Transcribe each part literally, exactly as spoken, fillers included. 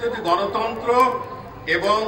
যদি গণতন্ত্র এবং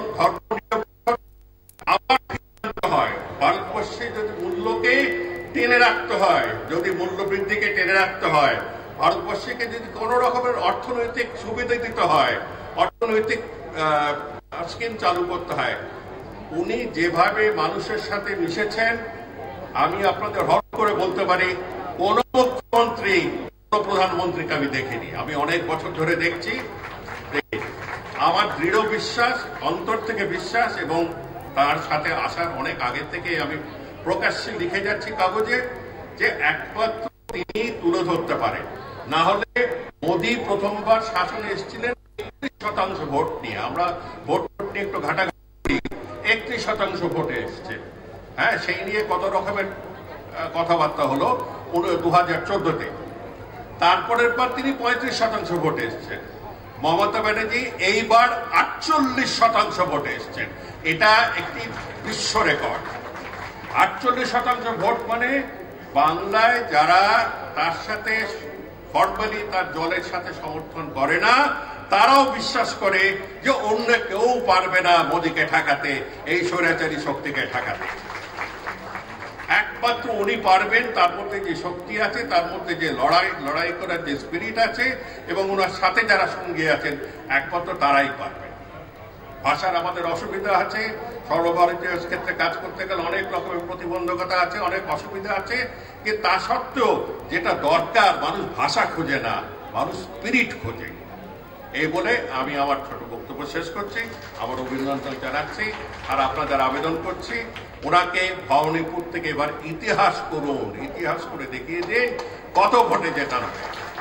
আবার হয়, ভারতবর্ষে যদি মূল্যকে টেনে রাখতে হয়, যদি মূল্য বৃদ্ধিকে টেনে রাখতে হয়, ভারতবর্ষকে যদি কোন রকমের অর্থনৈতিক সুবিধা দিতে হয়, অর্থনৈতিক স্কিম চালু করতে হয়, উনি যেভাবে মানুষের সাথে মিশেছেন, আমি আপনাদের হট করে বলতে পারি কোন মুখ্যমন্ত্রী কোন প্রধানমন্ত্রীকে আমি দেখিনি। আমি অনেক বছর ধরে দেখছি। আমার দৃঢ় বিশ্বাস, অন্তর থেকে বিশ্বাস, এবং তার সাথে আসার অনেক আগে থেকে আমি প্রকাশ্যে লিখে যাচ্ছি কাগজে, যে একমাত্র তিনি তুলে ধরতে পারেন। না হলে মোদী প্রথমবার শাসনে এসেছিলেন একত্রিশ শতাংশ ভোট নিয়ে, আমরা ভোট নিয়ে একটু ঘাটাঘাটি করি, একত্রিশ শতাংশ ভোটে এসছে। হ্যাঁ, সেই নিয়ে কত রকমের কথাবার্তা হলো দু হাজার চোদ্দতে। তারপরের পর তিনি পঁয়ত্রিশ শতাংশ ভোটে এসছেন। মমতা ব্যানার্জি এইবার আটচল্লিশ শতাংশ ভোটে এসছেন। এটা একটি বিশ্ব রেকর্ড। আটচল্লিশ শতাংশ ভোট মানে বাংলায় যারা তার সাথে ফর্মালি তার দলের সাথে সমর্থন করে না, তারাও বিশ্বাস করে যে অন্য কেউ পারবে না মোদীকে ঠেকাতে, এই স্বৈরাচারী শক্তিকে ঠেকাতে। একমাত্র উনি পারবেন। তার মধ্যে যে শক্তি আছে, তার মধ্যে যে লড়াই লড়াই করার যে স্পিরিট আছে, এবং ওনার সাথে যারা সঙ্গী আছেন, একমাত্র তারাই পারবেন। ভাষার আমাদের অসুবিধা আছে, সর্বভারতীয় ক্ষেত্রে কাজ করতে গেলে অনেক রকমের প্রতিবন্ধকতা আছে, অনেক অসুবিধা আছে, কিন্তু তা সত্ত্বেও যেটা দরকার, মানুষ ভাষা খোঁজে না, মানুষ স্পিরিট খোঁজে। এই বলে আমি আমার ছোট বক্তব্য শেষ করছি, আমার অভিনন্দন জানাচ্ছি, আর আপনাদের আবেদন করছি ওনাকে ভবানীপুর থেকে এবার ইতিহাস করুন, ইতিহাস করে দেখিয়ে দিন কত ভোটে জেতানো।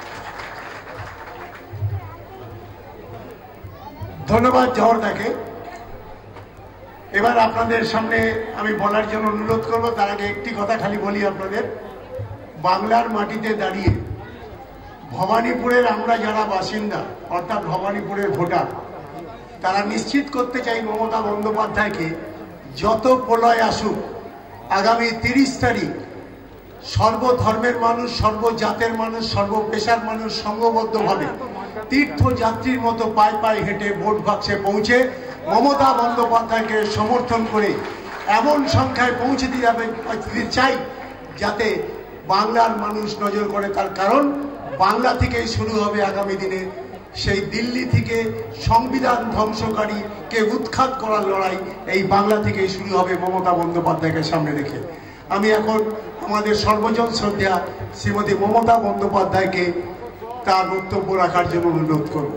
ধন্যবাদ জওহরদাকে। এবার আপনাদের সামনে আমি বলার জন্য অনুরোধ করব, তার আগে একটি কথা খালি বলি আপনাদের। বাংলার মাটিতে দাঁড়িয়ে ভবানীপুরের আমরা যারা বাসিন্দা, অর্থাৎ ভবানীপুরের ভোটার, তারা নিশ্চিত করতে চাই মমতা বন্দ্যোপাধ্যায়কে যত প্রলয় আসুক, আগামী তিরিশ তারিখ সর্বধর্মের মানুষ, সর্বজাতের মানুষ, সর্বপেশার মানুষ সংঘবদ্ধভাবে তীর্থযাত্রীর মতো পায়ে পায়ে হেঁটে ভোট বাক্সে পৌঁছে মমতা বন্দ্যোপাধ্যায়কে সমর্থন করে এমন সংখ্যায় পৌঁছে দিতে চাই যাতে বাংলার মানুষ নজর করে। তার কারণ বাংলা থেকেই শুরু হবে আগামী দিনে সেই দিল্লি থেকে সংবিধান ধ্বংসকারীকে উৎখাত করার লড়াই। এই বাংলা থেকেই শুরু হবে মমতা বন্দ্যোপাধ্যায়কে সামনে রেখে। আমি এখন আমাদের সর্বজন শ্রদ্ধা শ্রীমতী মমতা বন্দ্যোপাধ্যায়কে তার বক্তব্য রাখার জন্য অনুরোধ করব।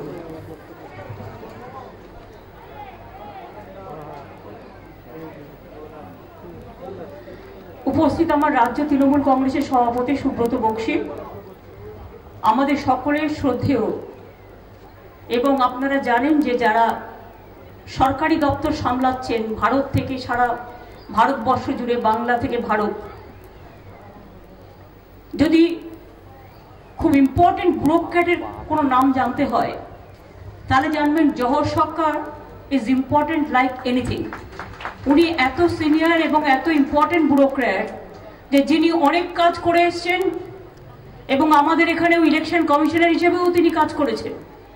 উপস্থিত আমার রাজ্য তৃণমূল কংগ্রেসের সভাপতি সুব্রত বক্সী, আমাদের সকলের শ্রদ্ধেয়, এবং আপনারা জানেন যে যারা সরকারি দপ্তর সামলাচ্ছেন ভারত থেকে, সারা ভারতবর্ষ জুড়ে, বাংলা থেকে ভারত, যদি খুব ইম্পর্টেন্ট ব্যুরোক্র্যাটের কোনো নাম জানতে হয় তাহলে জানবেন Jawhar Sircar is important like anything. উনি এত সিনিয়র এবং এত ইম্পর্টেন্ট ব্যুরোক্র্যাট যে যিনি অনেক কাজ করে এসছেন, এবং আমাদের এখানেও ইলেকশন কমিশনার হিসেবেও তিনি কাজ করেছেন।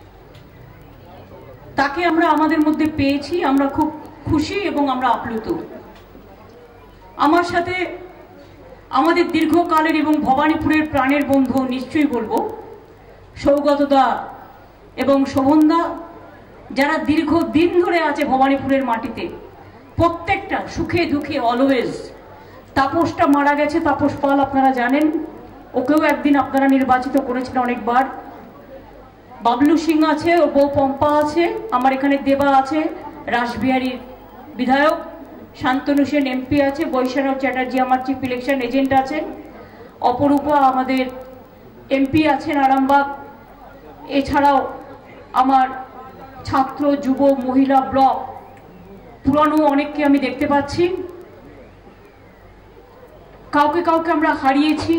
তাকে আমরা আমাদের মধ্যে পেয়েছি, আমরা খুব খুশি এবং আমরা আপ্লুত। আমার সাথে আমাদের দীর্ঘকালের এবং ভবানীপুরের প্রাণের বন্ধু নিশ্চয়ই বলবো সৌগতদা এবং শোভনদা, যারা দীর্ঘদিন ধরে আছে ভবানীপুরের মাটিতে, প্রত্যেকটা সুখে দুঃখে অলওয়েজ। তাপসটা মারা গেছে, তাপস পাল আপনারা জানেন, ওকেও একদিন আপনারা নির্বাচিত করেছেন অনেকবার। বাবলু সিং আছে, ও বউ পম্পা আছে, আমার এখানে দেবা আছে রাসবিহারীর বিধায়ক, শান্তনু সেন এমপি আছে, বৈষ্ণব চ্যাটার্জি আমার চিফ ইলেকশন এজেন্ট আছে, অপরূপা আমাদের এমপি আছেন আরামবাগ, এছাড়াও আমার ছাত্র যুব মহিলা ব্লক পুরানো অনেককে আমি দেখতে পাচ্ছি। কাউকে কাউকে আমরা হারিয়েছি,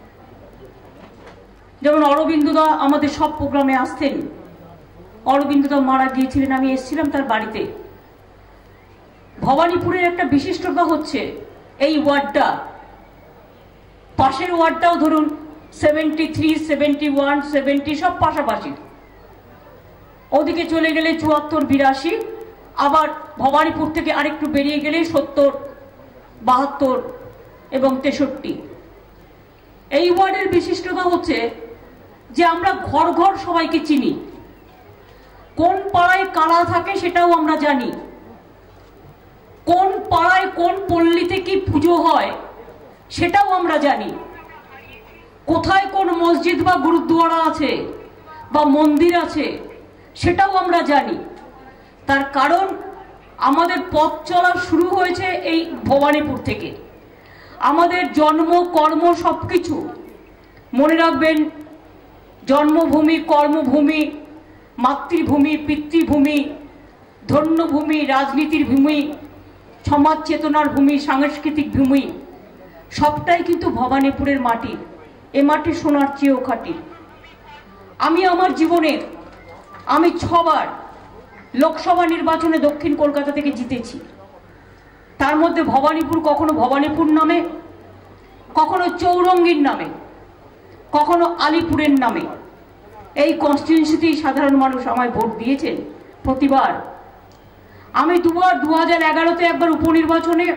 যেমন অরবিন্দদা আমাদের সব প্রোগ্রামে আসতেন। অরবিন্দদা মারা গিয়েছিলেন, আমি এসেছিলাম তার বাড়িতে। ভবানীপুরের একটা বিশিষ্টতা হচ্ছে এই ওয়ার্ডটা, পাশের ওয়ার্ডটাও ধরুন seventy three seventy one seventy সব পাশাপাশি। ওদিকে চলে গেলে চুয়াত্তর বিরাশি, আবার ভবানীপুর থেকে আরেকটু বেরিয়ে গেলে সত্তর বাহাত্তর এবং তেষট্টি। এই ওয়ার্ডের বিশিষ্টতা হচ্ছে যে আমরা ঘর ঘর সবাইকে চিনি, কোন পাড়ায় কারা থাকে সেটাও আমরা জানি, কোন পাড়ায় কোন পল্লীতে কি পুজো হয় সেটাও আমরা জানি, কোথায় কোন মসজিদ বা গুরুদ্বারা আছে বা মন্দির আছে সেটাও আমরা জানি। তার কারণ আমাদের পথ চলা শুরু হয়েছে এই ভবানীপুর থেকে। আমাদের জন্ম কর্ম সবকিছু মনে রাখবেন, জন্মভূমি, কর্মভূমি, মাতৃভূমি, পিতৃভূমি, ধন্যভূমি, রাজনীতির ভূমি, সমাজ চেতনার ভূমি, সাংস্কৃতিক ভূমি, সবটাই কিন্তু ভবানীপুরের মাটি। এ মাটি সোনার চেয়েও খাঁটি। আমি আমার জীবনে আমি ছবার লোকসভা নির্বাচনে দক্ষিণ কলকাতা থেকে জিতেছি। তার মধ্যে ভবানীপুর কখনো ভবানীপুর নামে, কখনো চৌরঙ্গীর নামে, কখনো আলিপুরের নামে। এই কনস্টিটিউয়েন্সিতেই সাধারণ মানুষ আমায় ভোট দিয়েছেন প্রতিবার। আমি দুবার দু হাজার এগারোতে একবার উপনির্বাচনে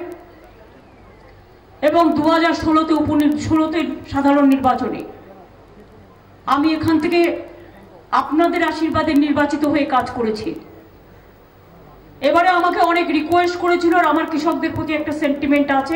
এবং দু হাজার ষোলোতে উপ ষোলোতে সাধারণ নির্বাচনে আমি এখান থেকে আপনাদের আশীর্বাদে নির্বাচিত হয়ে কাজ করেছি। এবারে আমাকে অনেক রিকোয়েস্ট করেছিল, আর আমার কৃষকদের প্রতি একটা সেন্টিমেন্ট আছে।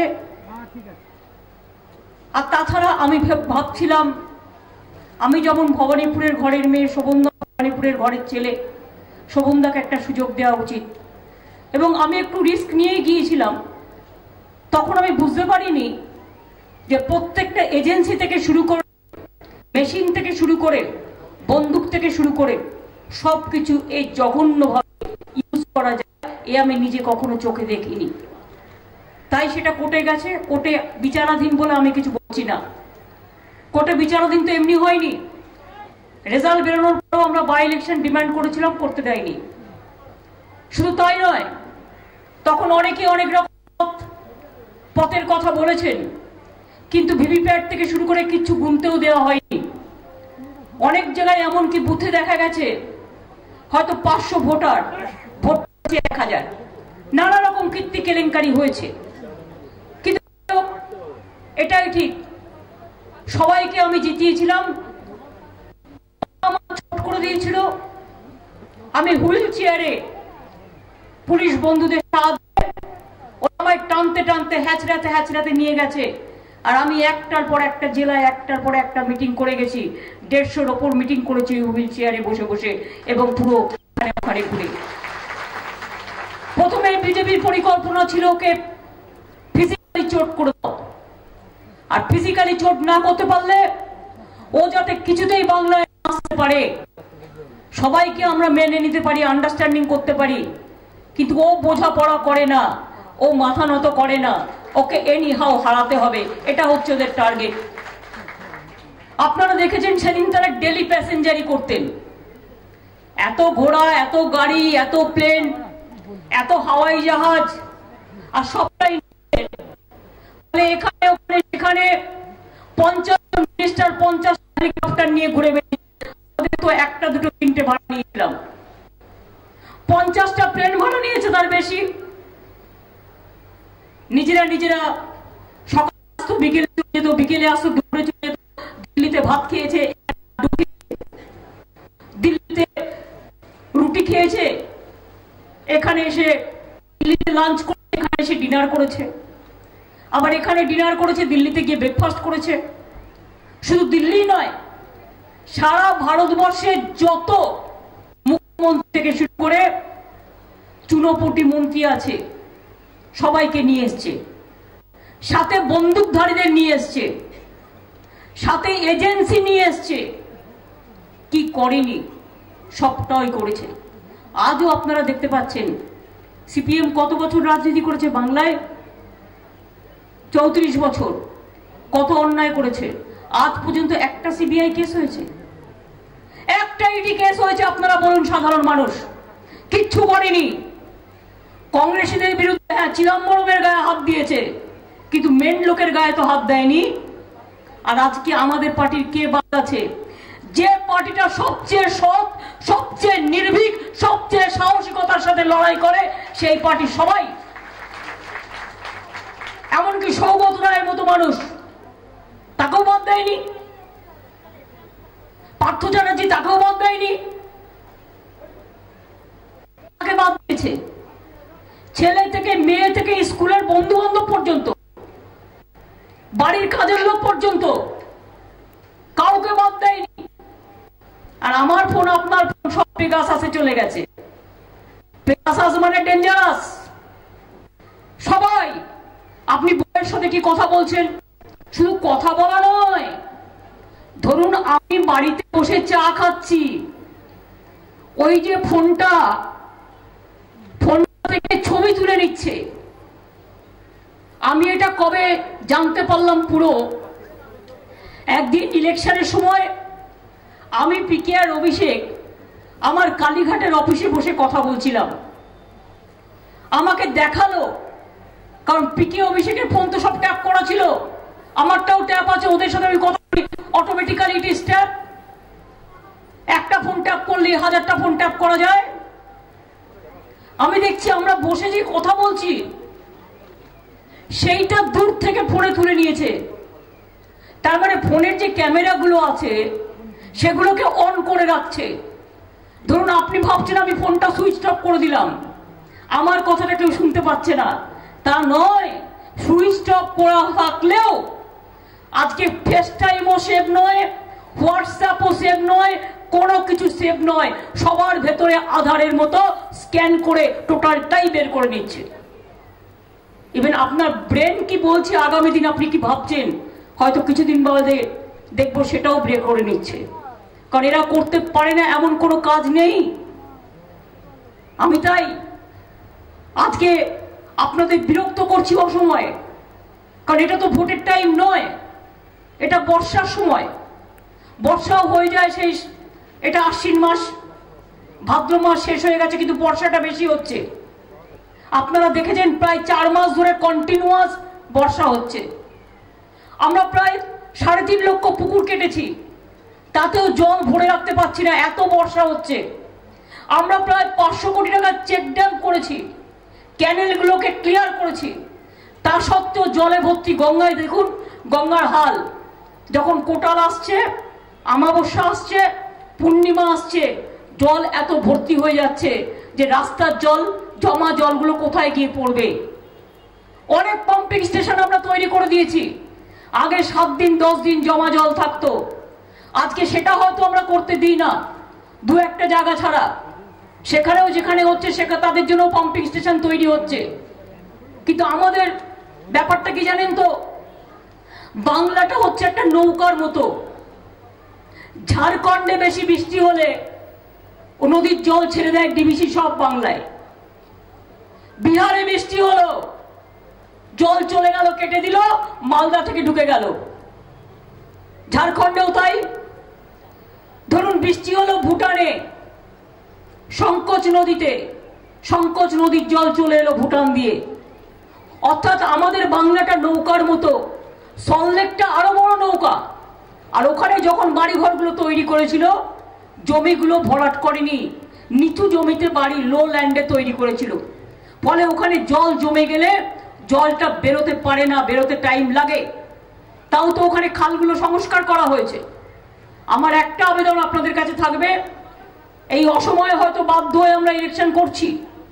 আর তাছাড়া আমি ভাবছিলাম, আমি যেমন ভবানীপুরের ঘরের মেয়ে, শোভনদা ভবানীপুরের ঘরের ছেলে, শোভনদাকে একটা সুযোগ দেওয়া উচিত। এবং আমি একটু রিস্ক নিয়ে গিয়েছিলাম। তখন আমি বুঝতে পারিনি যে প্রত্যেকটা এজেন্সি থেকে শুরু করে, মেশিন থেকে শুরু করে, বন্দুক থেকে শুরু করে সবকিছু এই জঘন্যভাবে ইউজ করা যায়, এ আমি নিজে কখনো চোখে দেখিনি। তাই সেটা কোর্টে গেছে, কোর্টে বিচারাধীন বলে আমি কিছু বলছি না। কোর্টে বিচারাধীন তো এমনি হয়নি, রেজাল্ট বেরোনোর পরেও আমরা বাই ইলেকশন ডিমান্ড করেছিলাম, করতে দেয়নি। শুধু তাই নয়, তখন অনেকে অনেক রকম পথের কথা বলেছেন, কিন্তু ভিভিপ্যাট থেকে শুরু করে কিছু গুনতেও দেওয়া হয়নি। অনেক জায়গায় এমনকি বুথে দেখা গেছে হয়তো পাঁচশো ভোটার, ভোট এক হাজার, নানা রকম কীর্তি কেলেঙ্কারি হয়েছে। কিন্তু এটাই ঠিক, সবাইকে আমি জিতিয়েছিলাম। ছোট করে দিয়েছিল, আমি হুইল চেয়ারে পুলিশ বন্ধুদের সাহায্যে ওরা আমায় টানতে টানতে হ্যাচড়াতে হ্যাচড়াতে নিয়ে গেছে। আর আমি একটার পর একটা জেলায় একটার পর একটা মিটিং করে গেছি, দেড়শোর ওপর মিটিং করেছি হুইল চেয়ারে বসে বসে এবং পুরো ওখানে ঘুরে। প্রথমে বিজেপির পরিকল্পনা ছিল ওকে ফিজিক্যালি চোট করে দাও, আর ফিজিক্যালি চোট না করতে পারলে ও যাতে কিছুতেই বাংলায় আসতে পারে, সবাইকে আমরা মেনে নিতে পারি, আন্ডারস্ট্যান্ডিং করতে পারি। কিন্তু ও বোঝাপড়া করে না, ও মাথা নত করে না, ওকে এনি হাও হারাতে হবে, এটা হচ্ছে ওদের টার্গেট। আপনারা দেখেছেন সেদিন তারা ডেলি প্যাসেঞ্জারি করতেন, এত ঘোড়া, এত গাড়ি, এত প্লেন, এত হাওয়াই জাহাজ, আর সবটাই এখানে ওখানে সেখানে পঞ্চাশ মিনিস্টার পঞ্চাশ হেলিকপ্টার নিয়ে ঘুরে বেরিয়েছে। তো একটা দুটো তিনটে ভাড়া নিয়েছিলাম, পঞ্চাশটা প্লেন ভাড়া নিয়েছে তার বেশি। নিজেরা নিজেরা সকালে আসতো, বিকেলে চলে যেত, বিকেলে আসতো, দুপুরে চলে যেত। দিল্লিতে ভাত খেয়েছে, দিল্লিতে রুটি খেয়েছে, এখানে এসে দিল্লিতে লাঞ্চ করেছে, এখানে এসে ডিনার করেছে, আবার এখানে ডিনার করেছে, দিল্লিতে গিয়ে ব্রেকফাস্ট করেছে। শুধু দিল্লি নয়, সারা ভারতবর্ষের যত মুখ্যমন্ত্রী থেকে শুরু করে চুনোপুটি মন্ত্রী আছে সবাইকে নিয়ে এসছে, সাথে বন্দুকধারীদের নিয়ে এসছে, সাথে এজেন্সি নিয়ে এসছে। কি করেনি? সবটাই করেছে। আজও আপনারা দেখতে পাচ্ছেন সিপিএম কত বছর রাজনীতি করেছে বাংলায়, চৌত্রিশ বছর, কত অন্যায় করেছে। আজ পর্যন্ত একটা সিবিআই কেস হয়েছে, একটা ইডি কেস হয়েছে? আপনারা বলুন, সাধারণ মানুষ কিচ্ছু করেনি। কংগ্রেসীদের বিরুদ্ধে হ্যাঁ চিদম্বরমের গায়ে হাত দিয়েছে, কিন্তু মেন লোকের গায়ে তো হাত দেয়নি। আর আজকে আমাদের পার্টির কে বাদ আছে? যে পার্টিটা সবচেয়ে সৎ, সবচেয়ে নির্ভীক সাথে লড়াই করে সেই পার্টির সবাই, এমনকি সৌগত রায়ের মতো মানুষ তাকেও বাদ দেয়নি, পার্থ চ্যাটার্জি তাকেও বাদ দেয়নি, তাকে বাদ দিয়েছে। ছেলে থেকে মেয়ে থেকে স্কুলের বন্ধু বান্ধব পর্যন্ত, বাড়ির কাজের লোক পর্যন্ত কাউকে বাদ দেয়নি। আর আমার ফোন আপনার ফোন সব পেগাসাসে চলে গেছে। পেগাসাস মানে ডেঞ্জারাস। সবাই আপনি বউয়ের সাথে কি কথা বলছেন, শুধু কথা বলা নয়, ধরুন আমি বাড়িতে বসে চা খাচ্ছি, ওই যে ফোনটা ফোন থেকে ছবি তুলে নিচ্ছে। আমি এটা কবে জানতে পারলাম পুরো, একদিন ইলেকশনের সময় আমি পিকে আর অভিষেক আমার কালীঘাটের অফিসে বসে কথা বলছিলাম, আমাকে দেখালো, কারণ পিকে অভিষেকের ফোন তো সব ট্যাপ করা ছিল, আমারটাও ট্যাপ আছে, ওদের সাথে আমি কথা বলি, অটোমেটিক্যালি ইট ইজ ট্যাপ। একটা ফোন ট্যাপ করলে হাজারটা ফোন ট্যাপ করা যায়। আমি দেখছি আমরা বসে যে কথা বলছি সেইটা দূর থেকে ফোনে তুলে নিয়েছে। তার মানে ফোনের যে ক্যামেরাগুলো আছে সেগুলোকে অন করে রাখছে। ধরুন আপনি ভাবছেন আমি ফোনটা সুইচ অফ করে দিলাম, আমার কথাটা কেউ শুনতে পাচ্ছে না, তা নয়। সুইচ অফ করা থাকলেও আজকে ফেস টাইমও সেভ নয়, হোয়াটসঅ্যাপও সেভ নয়, কোনো কিছু সেভ নয়, সবার ভেতরে আধারের মতো স্ক্যান করে টোটালটাই বের করে নিচ্ছে। ইভেন আপনার ব্রেন কি বলছে আগামী দিন আপনি কি ভাবছেন হয়তো কিছুদিন বাদে দেখবো সেটাও বের করে নিচ্ছে, কারণ এরা করতে পারে না এমন কোনো কাজ নেই। আমি তাই আজকে আপনাদের বিরক্ত করছি অসময়ে, কারণ এটা তো ভোটের টাইম নয়, এটা বর্ষার সময়, বর্ষাও হয়ে যায় সেই, এটা আশ্বিন মাস ভাদ্র মাস শেষ হয়ে গেছে, কিন্তু বর্ষাটা বেশি হচ্ছে। আপনারা দেখেছেন প্রায় চার মাস ধরে কন্টিনিউয়াস বর্ষা হচ্ছে। আমরা প্রায় সাড়ে তিন লক্ষ পুকুর কেটেছি, তাতেও জল ভরে রাখতে পারছি না, এত বর্ষা হচ্ছে। আমরা প্রায় পাঁচশো কোটি টাকার চেক ড্যাম করেছি, ক্যানেলগুলোকে ক্লিয়ার করেছি, তা সত্ত্বেও জলে ভর্তি। গঙ্গায় দেখুন গঙ্গার হাল, যখন কোটাল আসছে, আমাবস্যা আসছে, পূর্ণিমা আসছে, জল এত ভর্তি হয়ে যাচ্ছে যে রাস্তার জল, জমা জলগুলো কোথায় গিয়ে পড়বে। অনেক পাম্পিং স্টেশন আমরা তৈরি করে দিয়েছি, আগে সাত দিন দশ দিন জমা জল থাকতো, আজকে সেটা হয়তো আমরা করতে দিই না, দু একটা জায়গা ছাড়া। সেখানেও যেখানে হচ্ছে সেখানে তাদের জন্য পাম্পিং স্টেশন তৈরি হচ্ছে। কিন্তু আমাদের ব্যাপারটা কি জানেন তো, বাংলাটা হচ্ছে একটা নৌকার মতো। ঝাড়খণ্ডে বেশি বৃষ্টি হলে ও নদীর জল ছেড়ে দেয় ডিবিসি সব বাংলায়, বিহারে বৃষ্টি হলো জল চলে গেল, কেটে দিল, মালদা থেকে ঢুকে গেল, ঝাড়খণ্ডেও তাই। ধরুন বৃষ্টি হলো ভুটানে, সংকোচ নদীতে, সংকোচ নদীর জল চলে এলো ভুটান দিয়ে। অর্থাৎ আমাদের বাংলাটা নৌকার মতো, সল্টলেকটা আরো বড় নৌকা। আর ওখানে যখন বাড়িঘরগুলো তৈরি করেছিল, জমিগুলো ভরাট করেনি, নিচু জমিতে বাড়ি, লো ল্যান্ডে তৈরি করেছিল, ফলে ওখানে জল জমে গেলে জলটা বেরোতে পারে না, বেরোতে টাইম লাগে। তাও তো ওখানে খালগুলো সংস্কার করা হয়েছে। আমার একটা আবেদন আপনাদের কাছে থাকবে, এই অসময়ে হয়তো বাধ্য হয়ে আমরা ইলেকশন করছি,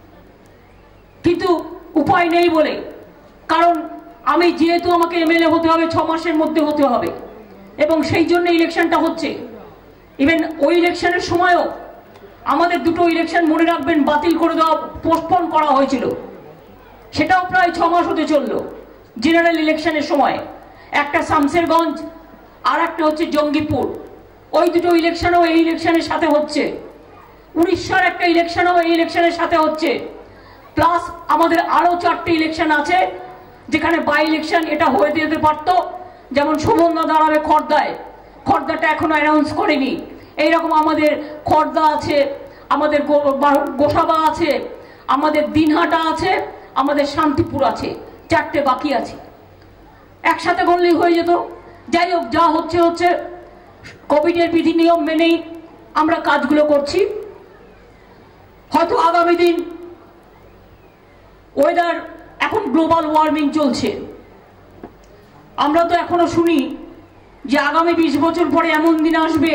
কিন্তু উপায় নেই বলে, কারণ আমি যেহেতু আমাকে এমএলএ হতে হবে ছ মাসের মধ্যে হতে হবে, এবং সেই জন্য ইলেকশনটা হচ্ছে। ইভেন ওই ইলেকশনের সময়ও আমাদের দুটো ইলেকশন মনে রাখবেন বাতিল করে দেওয়া, পোস্টপোন করা হয়েছিল, সেটাও প্রায় ছ মাস হতে চললো। জেনারেল ইলেকশনের সময় একটা শামসেরগঞ্জ আর একটা হচ্ছে জঙ্গিপুর, ওই দুটো ইলেকশনও এই ইলেকশনের সাথে হচ্ছে। উড়িষ্যার একটা ইলেকশনও এই ইলেকশনের সাথে হচ্ছে, প্লাস আমাদের আরো চারটে ইলেকশন আছে যেখানে বাই ইলেকশন এটা হয়ে যেতে পারত, যেমন শোভনদা দাঁড়াবে খড়দায়, খড়দাটা এখনো অ্যানাউন্স করেনি। এইরকম আমাদের খড়দা আছে, আমাদের গোসাবা আছে, আমাদের দিনহাটা আছে, আমাদের শান্তিপুর আছে, চারটে বাকি আছে। একসাথে করলেই হয়ে যেত। যাই হোক, যা হচ্ছে হচ্ছে, কোভিডের বিধি নিয়ম মেনেই আমরা কাজগুলো করছি। হয়তো আগামী দিন ওয়েদার, এখন গ্লোবাল ওয়ার্মিং চলছে। আমরা তো এখনো শুনি যে আগামী বিশ বছর পরে এমন দিন আসবে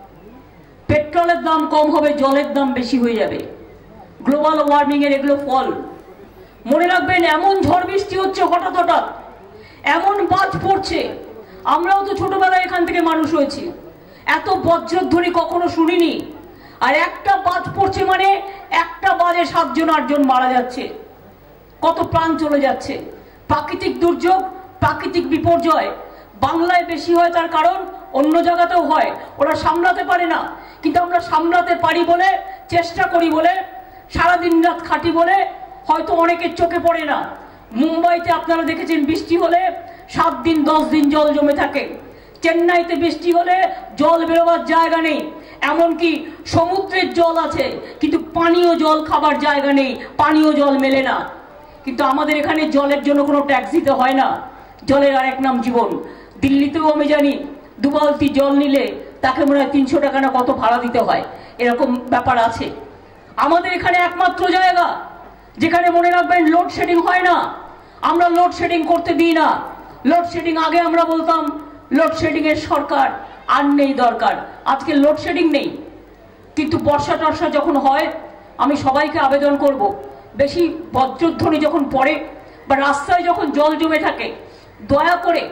পেট্রোলের দাম কম হবে, জলের দাম বেশি হয়ে যাবে। গ্লোবাল ওয়ার্মিং এর এগুলো ফল। মনে রাখবেন, এমন ঝড় বৃষ্টি হচ্ছে হঠাৎ হঠাৎ, এমন বাজ পড়ছে। আমরাও তো ছোটবেলায় এখান থেকে মানুষ হয়েছি, এত বজ্রধ্বনি কখনো শুনিনি। আর একটা বাজ পড়ছে মানে একটা বাজে সাতজন আটজন মারা যাচ্ছে, কত প্রাণ চলে যাচ্ছে। প্রাকৃতিক দুর্যোগ, প্রাকৃতিক বিপর্যয় বাংলায় বেশি হয়, তার কারণ অন্য জায়গাতেও হয়, ওরা সামলাতে পারে না। কিন্তু আমরা সামলাতে পারি বলে, চেষ্টা করি বলে, সারাদিন রাত খাটি বলে হয়তো অনেকের চোখে পড়ে না। মুম্বাইতে আপনারা দেখেছেন বৃষ্টি হলে সাত দিন দশ দিন জল জমে থাকে। চেন্নাইতে বৃষ্টি হলে জল বেরোবার জায়গা নেই, এমনকি সমুদ্রের জল আছে কিন্তু পানীয় জল খাবার জায়গা নেই, পানীয় জল মেলে না। কিন্তু আমাদের এখানে জলের জন্য কোনো ট্যাক্স দিতে হয় না, জলের আরেক নাম জীবন। দিল্লিতেও আমি জানি দু বালতি জল নিলে তাকে মনে হয় তিনশো টাকা না কত ভাড়া দিতে হয়, এরকম ব্যাপার আছে। আমাদের এখানে একমাত্র জায়গা যেখানে মনে রাখবেন লোডশেডিং হয় না। আমরা লোডশেডিং করতে দিই না। লোডশেডিং আগে আমরা বলতাম লোডশেডিং এর সরকার আর নেই দরকার, আজকে লোডশেডিং নেই। কিন্তু বর্ষা টর্ষা যখন হয়, আমি সবাইকে আবেদন করব, বেশি বজ্রধ্বনি যখন পড়ে বা রাস্তায় যখন জল জমে থাকে, দয়া করে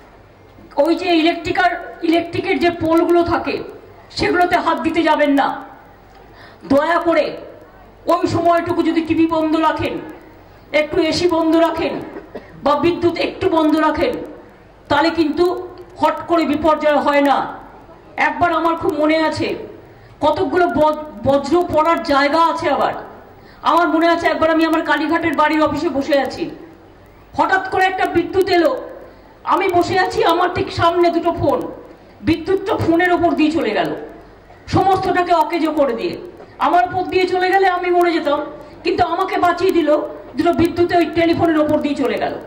ওই যে ইলেকট্রিকার ইলেকট্রিকের যে পোলগুলো থাকে সেগুলোতে হাত দিতে যাবেন না। দয়া করে ওই সময়টুকু যদি টিভি বন্ধ রাখেন, একটু এসি বন্ধ রাখেন বা বিদ্যুৎ একটু বন্ধ রাখেন, তাহলে কিন্তু হট করে বিপর্যয় হয় না। একবার আমার খুব মনে আছে, কতকগুলো বজ্র পড়ার জায়গা আছে। আবার আমার মনে আছে একবার আমি আমার কালীঘাটের বাড়ির অফিসে বসে আছি, হঠাৎ করে একটা বিদ্যুৎ এলো। আমি বসে আছি, আমার ঠিক সামনে দুটো ফোন, বিদ্যুৎটা ফোনের ওপর দিয়ে চলে গেল, সমস্তটাকে অকেজো করে দিয়ে। আমার উপর দিয়ে চলে গেলে আমি মরে যেতাম, কিন্তু আমাকে বাঁচিয়ে দিল দুটো বিদ্যুতে ওই টেলিফোনের ওপর দিয়ে চলে গেল।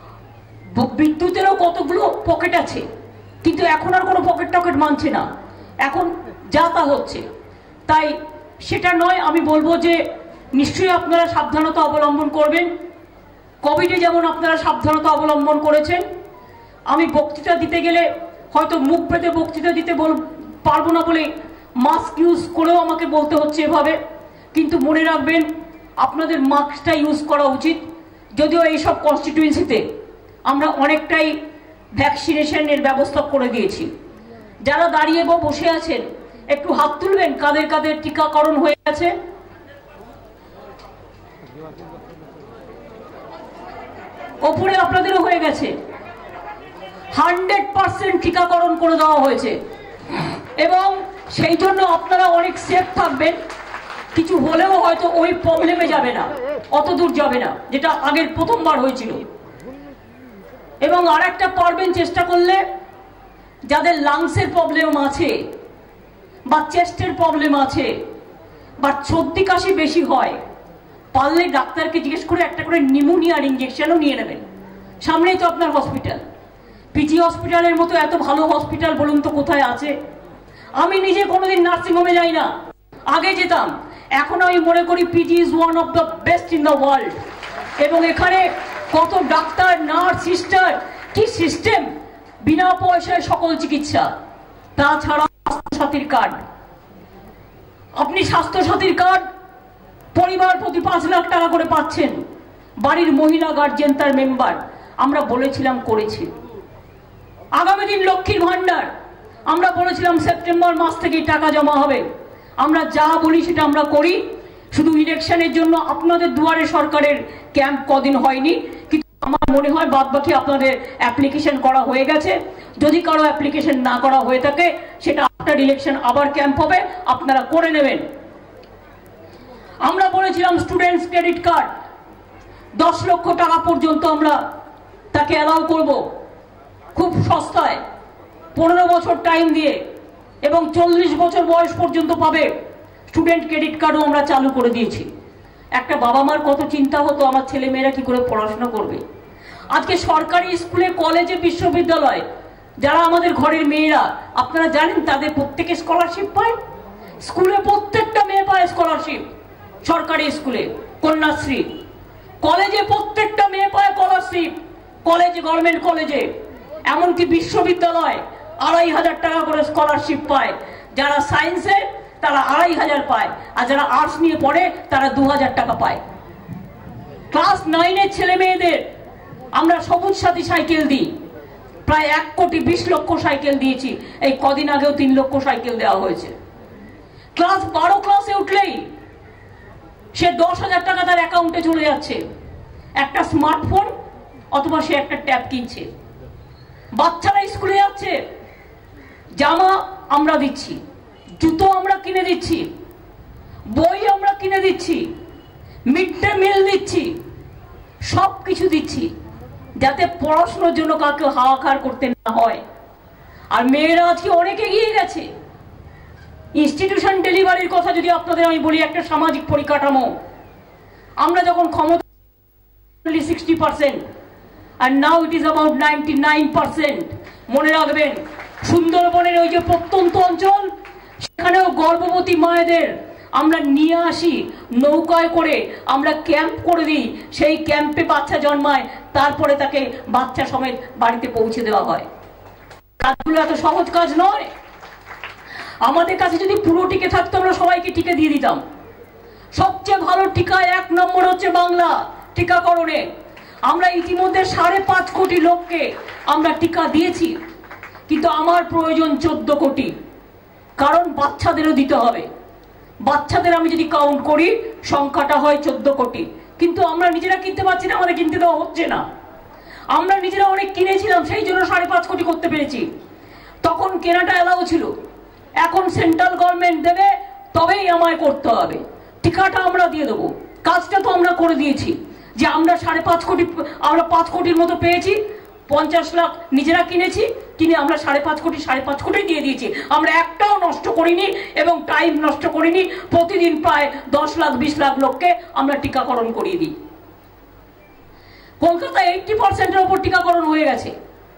বিদ্যুতেরও কতগুলো পকেট আছে, কিন্তু এখন আর কোনো পকেট টকেট মানছে না, এখন যা তা হচ্ছে। তাই সেটা নয়, আমি বলবো যে নিশ্চয়ই আপনারা সাবধানতা অবলম্বন করবেন। কোভিডে যেমন আপনারা সাবধানতা অবলম্বন করেছেন, আমি বক্তৃতা দিতে গেলে হয়তো মুখ পেতে বক্তৃতা দিতে পারবো না বলে মাস্ক ইউজ করেও আমাকে বলতে হচ্ছে এভাবে। কিন্তু মনে রাখবেন, আপনাদের মাস্কটা ইউজ করা উচিত। যদিও এইসব কনস্টিটিউয়েন্সিতে আমরা অনেকটাই ভ্যাকসিনেশনের ব্যবস্থা করে দিয়েছি। যারা দাঁড়িয়ে বা বসে আছেন একটু হাত তুলবেন, কাদের কাদের টিকাকরণ হয়ে গেছে। ওপরে আপনাদেরও হয়ে গেছে, হান্ড্রেড পার্সেন্ট টিকাকরণ করে দেওয়া হয়েছে এবং সেই জন্য আপনারা অনেক সেফ থাকবেন। কিছু হলেও হয়তো ওই প্রবলেমে যাবে না, অত দূর যাবে না যেটা আগের প্রথমবার হয়েছিল। এবং আর একটা পারবেন চেষ্টা করলে, যাদের লাংসের প্রবলেম আছে বা চেস্টের প্রবলেম আছে বা সর্দি কাশি বেশি হয়, পারলে ডাক্তারকে জিজ্ঞেস করে একটা করে নিউমোনিয়ার ইঞ্জেকশনও নিয়ে নেবেন। সামনেই তো আপনার হসপিটাল, পিজি হসপিটালের মতো এত ভালো হসপিটাল বলুন তো কোথায় আছে? আমি নিজে কোনোদিন নার্সিংহোমে যাই না, আগে যেতাম। এখন আমি মনে করি PG is one of the best in the world. এবং এখানে কত ডাক্তার, নার্স, সিস্টার, কি সিস্টেম, বিনা পয়সায় সকল চিকিৎসা। তাছাড়া স্বাস্থ্যসাথীর কার্ড, আপনি স্বাস্থ্যসাথীর কার্ড পরিবার প্রতি পাঁচ লাখ টাকা করে পাচ্ছেন। বাড়ির মহিলা গার্জেন তার মেম্বার, আমরা বলেছিলাম, করেছি। আগামী দিন লক্ষ্মীর ভান্ডার, আমরা বলেছিলাম সেপ্টেম্বর মাস থেকেই টাকা জমা হবে। আমরা যা বলি সেটা আমরা করি। শুধু ইলেকশনের জন্য আপনাদের দুয়ারে সরকারের ক্যাম্প কদিন হয়নি, কিন্তু আমার মনে হয় বাদ বাকি আপনাদের অ্যাপ্লিকেশন করা হয়ে গেছে। যদি কারো অ্যাপ্লিকেশন না করা হয়ে থাকে, সেটা আফটার ইলেকশন আবার ক্যাম্প হবে, আপনারা করে নেবেন। আমরা বলেছিলাম স্টুডেন্টস ক্রেডিট কার্ড দশ লক্ষ টাকা পর্যন্ত আমরা তাকে অ্যালাউ করব, খুব সস্তায়, পনেরো বছর টাইম দিয়ে, এবং চল্লিশ বছর বয়স পর্যন্ত পাবে। স্টুডেন্ট ক্রেডিট কার্ডও আমরা চালু করে দিয়েছি। একটা বাবা মার কত চিন্তা হতো আমার ছেলে মেয়েরা কি করে পড়াশোনা করবে। আজকে সরকারি স্কুলে, কলেজে, বিশ্ববিদ্যালয় যারা আমাদের ঘরের মেয়েরা, আপনারা জানেন তাদের প্রত্যেকে স্কলারশিপ পায়। স্কুলে প্রত্যেকটা মেয়ে পায় স্কলারশিপ, সরকারি স্কুলে কন্যাশ্রী। কলেজে প্রত্যেকটা মেয়ে পায় স্কলারশিপ, কলেজে, গভর্নমেন্ট কলেজে, এমনকি বিশ্ববিদ্যালয় আড়াই হাজার টাকা করে স্কলারশিপ পায়। যারা সায়েন্সে তারা আড়াই হাজার পায়, আর যারা আর্টস নিয়ে পড়ে তারা দু হাজার টাকা পায়। ক্লাস নাইনের ছেলে মেয়েদের আমরা সবুজ সাথী সাইকেল দিই, প্রায় এক কোটি বিশ লক্ষ সাইকেল দিয়েছি। এই কদিন আগেও তিন লক্ষ সাইকেল দেওয়া হয়েছে। ক্লাস বারো ক্লাসে উঠলেই সে দশ হাজার টাকা তার অ্যাকাউন্টে চলে যাচ্ছে, একটা স্মার্টফোন অথবা সে একটা ট্যাব কিনছে। বাচ্চারা স্কুলে যাচ্ছে, জামা আমরা দিচ্ছি, জুতো আমরা কিনে দিচ্ছি, বই আমরা কিনে দিচ্ছি, মিড ডে মিল দিচ্ছি, সব কিছু দিচ্ছি যাতে পড়াশোনার জন্য কাউকে হাহাকার করতে না হয়। আর মেয়েরা আজকে অনেক এগিয়ে গেছে। ইনস্টিটিউশন ডেলিভারির কথা যদি আপনাদের আমি বলি, একটা সামাজিক পরিকাঠামো, আমরা যখন ক্ষমতা সিক্সটি পার্সেন্ট আর now it is about ninety nine percent. মনে রাখবেন, সুন্দরবনের ওই যে প্রত্যন্ত অঞ্চল, সেখানেও গর্ভবতী মায়েদের আমরা নিয়ে আসি নৌকায় করে, আমরা ক্যাম্প করে দিই, সেই ক্যাম্পে বাচ্চা জন্মায়, তারপরে তাকে বাচ্চা সমেত বাড়িতে পৌঁছে দেওয়া হয়। কাজগুলো এত সহজ কাজ নয়। আমাদের কাছে যদি পুরো টিকে থাকতো আমরা সবাইকে টিকে দিয়ে দিতাম। সবচেয়ে ভালো টিকা এক নম্বর হচ্ছে বাংলা টিকাকরণে। আমরা ইতিমধ্যে সাড়ে পাঁচ কোটি লোককে আমরা টিকা দিয়েছি, কিন্তু আমার প্রয়োজন চোদ্দ কোটি, কারণ বাচ্চাদেরও দিতে হবে। বাচ্চাদের আমি যদি কাউন্ট করি সংখ্যাটা হয় চোদ্দ কোটি, কিন্তু আমরা নিজেরা কিনতে পারছি না, আমাদের কিনতে দেওয়া হচ্ছে না। আমরা নিজেরা অনেক কিনেছিলাম, সেই জন্য সাড়ে পাঁচ কোটি করতে পেরেছি। তখন কেনাটা এলাও ছিল, এখন সেন্ট্রাল গভর্নমেন্ট দেবে, তবেই আমায় করতে হবে। টিকাটা আমরা দিয়ে দেবো, কাজটা তো আমরা করে দিয়েছি, যে আমরা সাড়ে পাঁচ কোটি, আমরা পাঁচ কোটির মতো পেয়েছি, পঞ্চাশ লাখ নিজেরা কিনেছি, কিনে আমরা সাড়ে পাঁচ কোটি সাড়ে পাঁচ কোটি দিয়ে দিয়েছি। আমরা একটাও নষ্ট করিনি এবং টাইম নষ্ট করিনি। প্রতিদিন প্রায় দশ লাখ বিশ লাখ লোককে আমরা টিকাকরণ করিয়ে দিই। কলকাতায় এইটটি পার্সেন্টের ওপর টিকাকরণ হয়ে গেছে,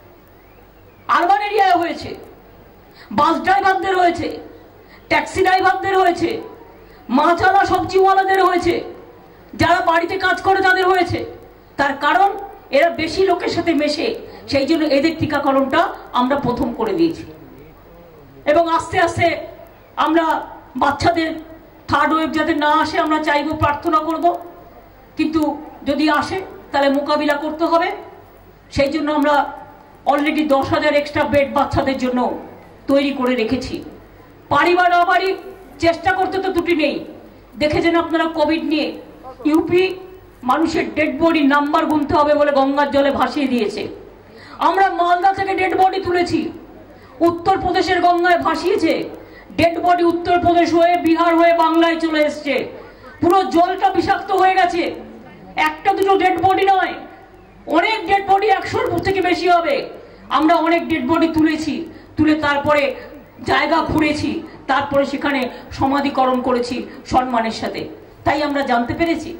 আরবান এরিয়ায় হয়েছে, বাস ড্রাইভারদের হয়েছে, ট্যাক্সি ড্রাইভারদের হয়েছে, মাছওয়ালা সবজিওয়ালাদের হয়েছে, যারা বাড়িতে কাজ করে তাদের হয়েছে। তার কারণ এরা বেশি লোকের সাথে মেশে, সেই জন্য এদের টিকাকরণটা আমরা প্রথম করে দিয়েছি। এবং আস্তে আস্তে আমরা বাচ্চাদের থার্ড ওয়েভ যাতে না আসে আমরা চাইব, প্রার্থনা করব, কিন্তু যদি আসে তাহলে মোকাবিলা করতে হবে। সেই জন্য আমরা অলরেডি দশ হাজার এক্সট্রা বেড বাচ্চাদের জন্য তৈরি করে রেখেছি। পারি বা না পারি, চেষ্টা করতে তো ত্রুটি নেই। দেখেছেন আপনারা কোভিড নিয়ে ইউপি মানুষের ডেড বডি নাম্বার গুনতে হবে বলে গঙ্গার জলে ভাসিয়ে দিয়েছে। আমরা মালদা থেকে ডেড বডি তুলেছি, উত্তরপ্রদেশের গঙ্গায় ভাসিয়েছে, ডেড বডি উত্তরপ্রদেশ হয়ে বিহার হয়ে বাংলায় চলে এসছে। পুরো জলটা বিষাক্ত হয়ে গেছে। একটা দুটো ডেড বডি নয়, অনেক ডেড বডি, একশোর থেকে বেশি হবে। আমরা অনেক ডেড বডি তুলেছি, তুলে তারপরে জায়গা ঘুরেছি, তারপরে সেখানে সমাধিকরণ করেছি সম্মানের সাথে। তাই আমরা জানতে পেরেছি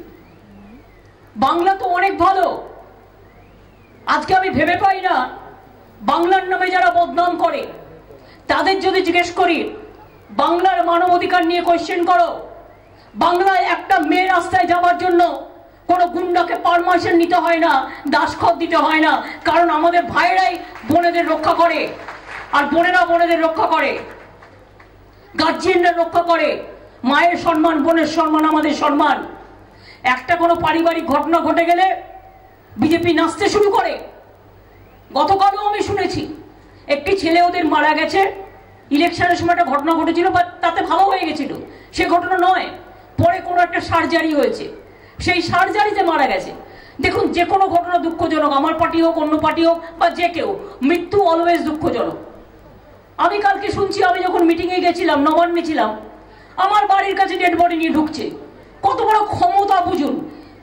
বাংলা তো অনেক ভালো। আজকে আমি ভেবে পাই না, বাংলার নামে যারা বদনাম করে তাদের যদি জিজ্ঞেস করি বাংলার মানবাধিকার নিয়ে কোয়েশ্চেন করো, বাংলায় একটা মেয়ে রাস্তায় যাবার জন্য কোনো গুন্ডাকে পারমিশন নিতে হয় না, দাসখত দিতে হয় না, কারণ আমাদের ভাইরাই বোনেদের রক্ষা করে, আর বোনেরা বোনেদের রক্ষা করে, গার্জিয়ানরা রক্ষা করে। মায়ের সম্মান, বোনের সম্মান, আমাদের সম্মান। একটা কোনো পারিবারিক ঘটনা ঘটে গেলে বিজেপি নাচতে শুরু করে। গতকালও আমি শুনেছি একটি ছেলে ওদের মারা গেছে, ইলেকশনের সময় একটা ঘটনা ঘটেছিল, বা তাতে ভালো হয়ে গেছিল, সে ঘটনা নয়, পরে কোনো একটা সার্জারি হয়েছে, সেই সার্জারিতে মারা গেছে। দেখুন, যে কোনো ঘটনা দুঃখজনক, আমার পার্টি হোক, অন্য পার্টি হোক, বা যে কেউ, মৃত্যু অলওয়েজ দুঃখজনক। আমি কালকে শুনছি, আমি যখন মিটিংয়ে গেছিলাম, নবান্নে ছিলাম, আমার বাড়ির কাছে ডেড বডি নিয়ে ঢুকছে। কত বড় ক্ষমতা বুঝুন,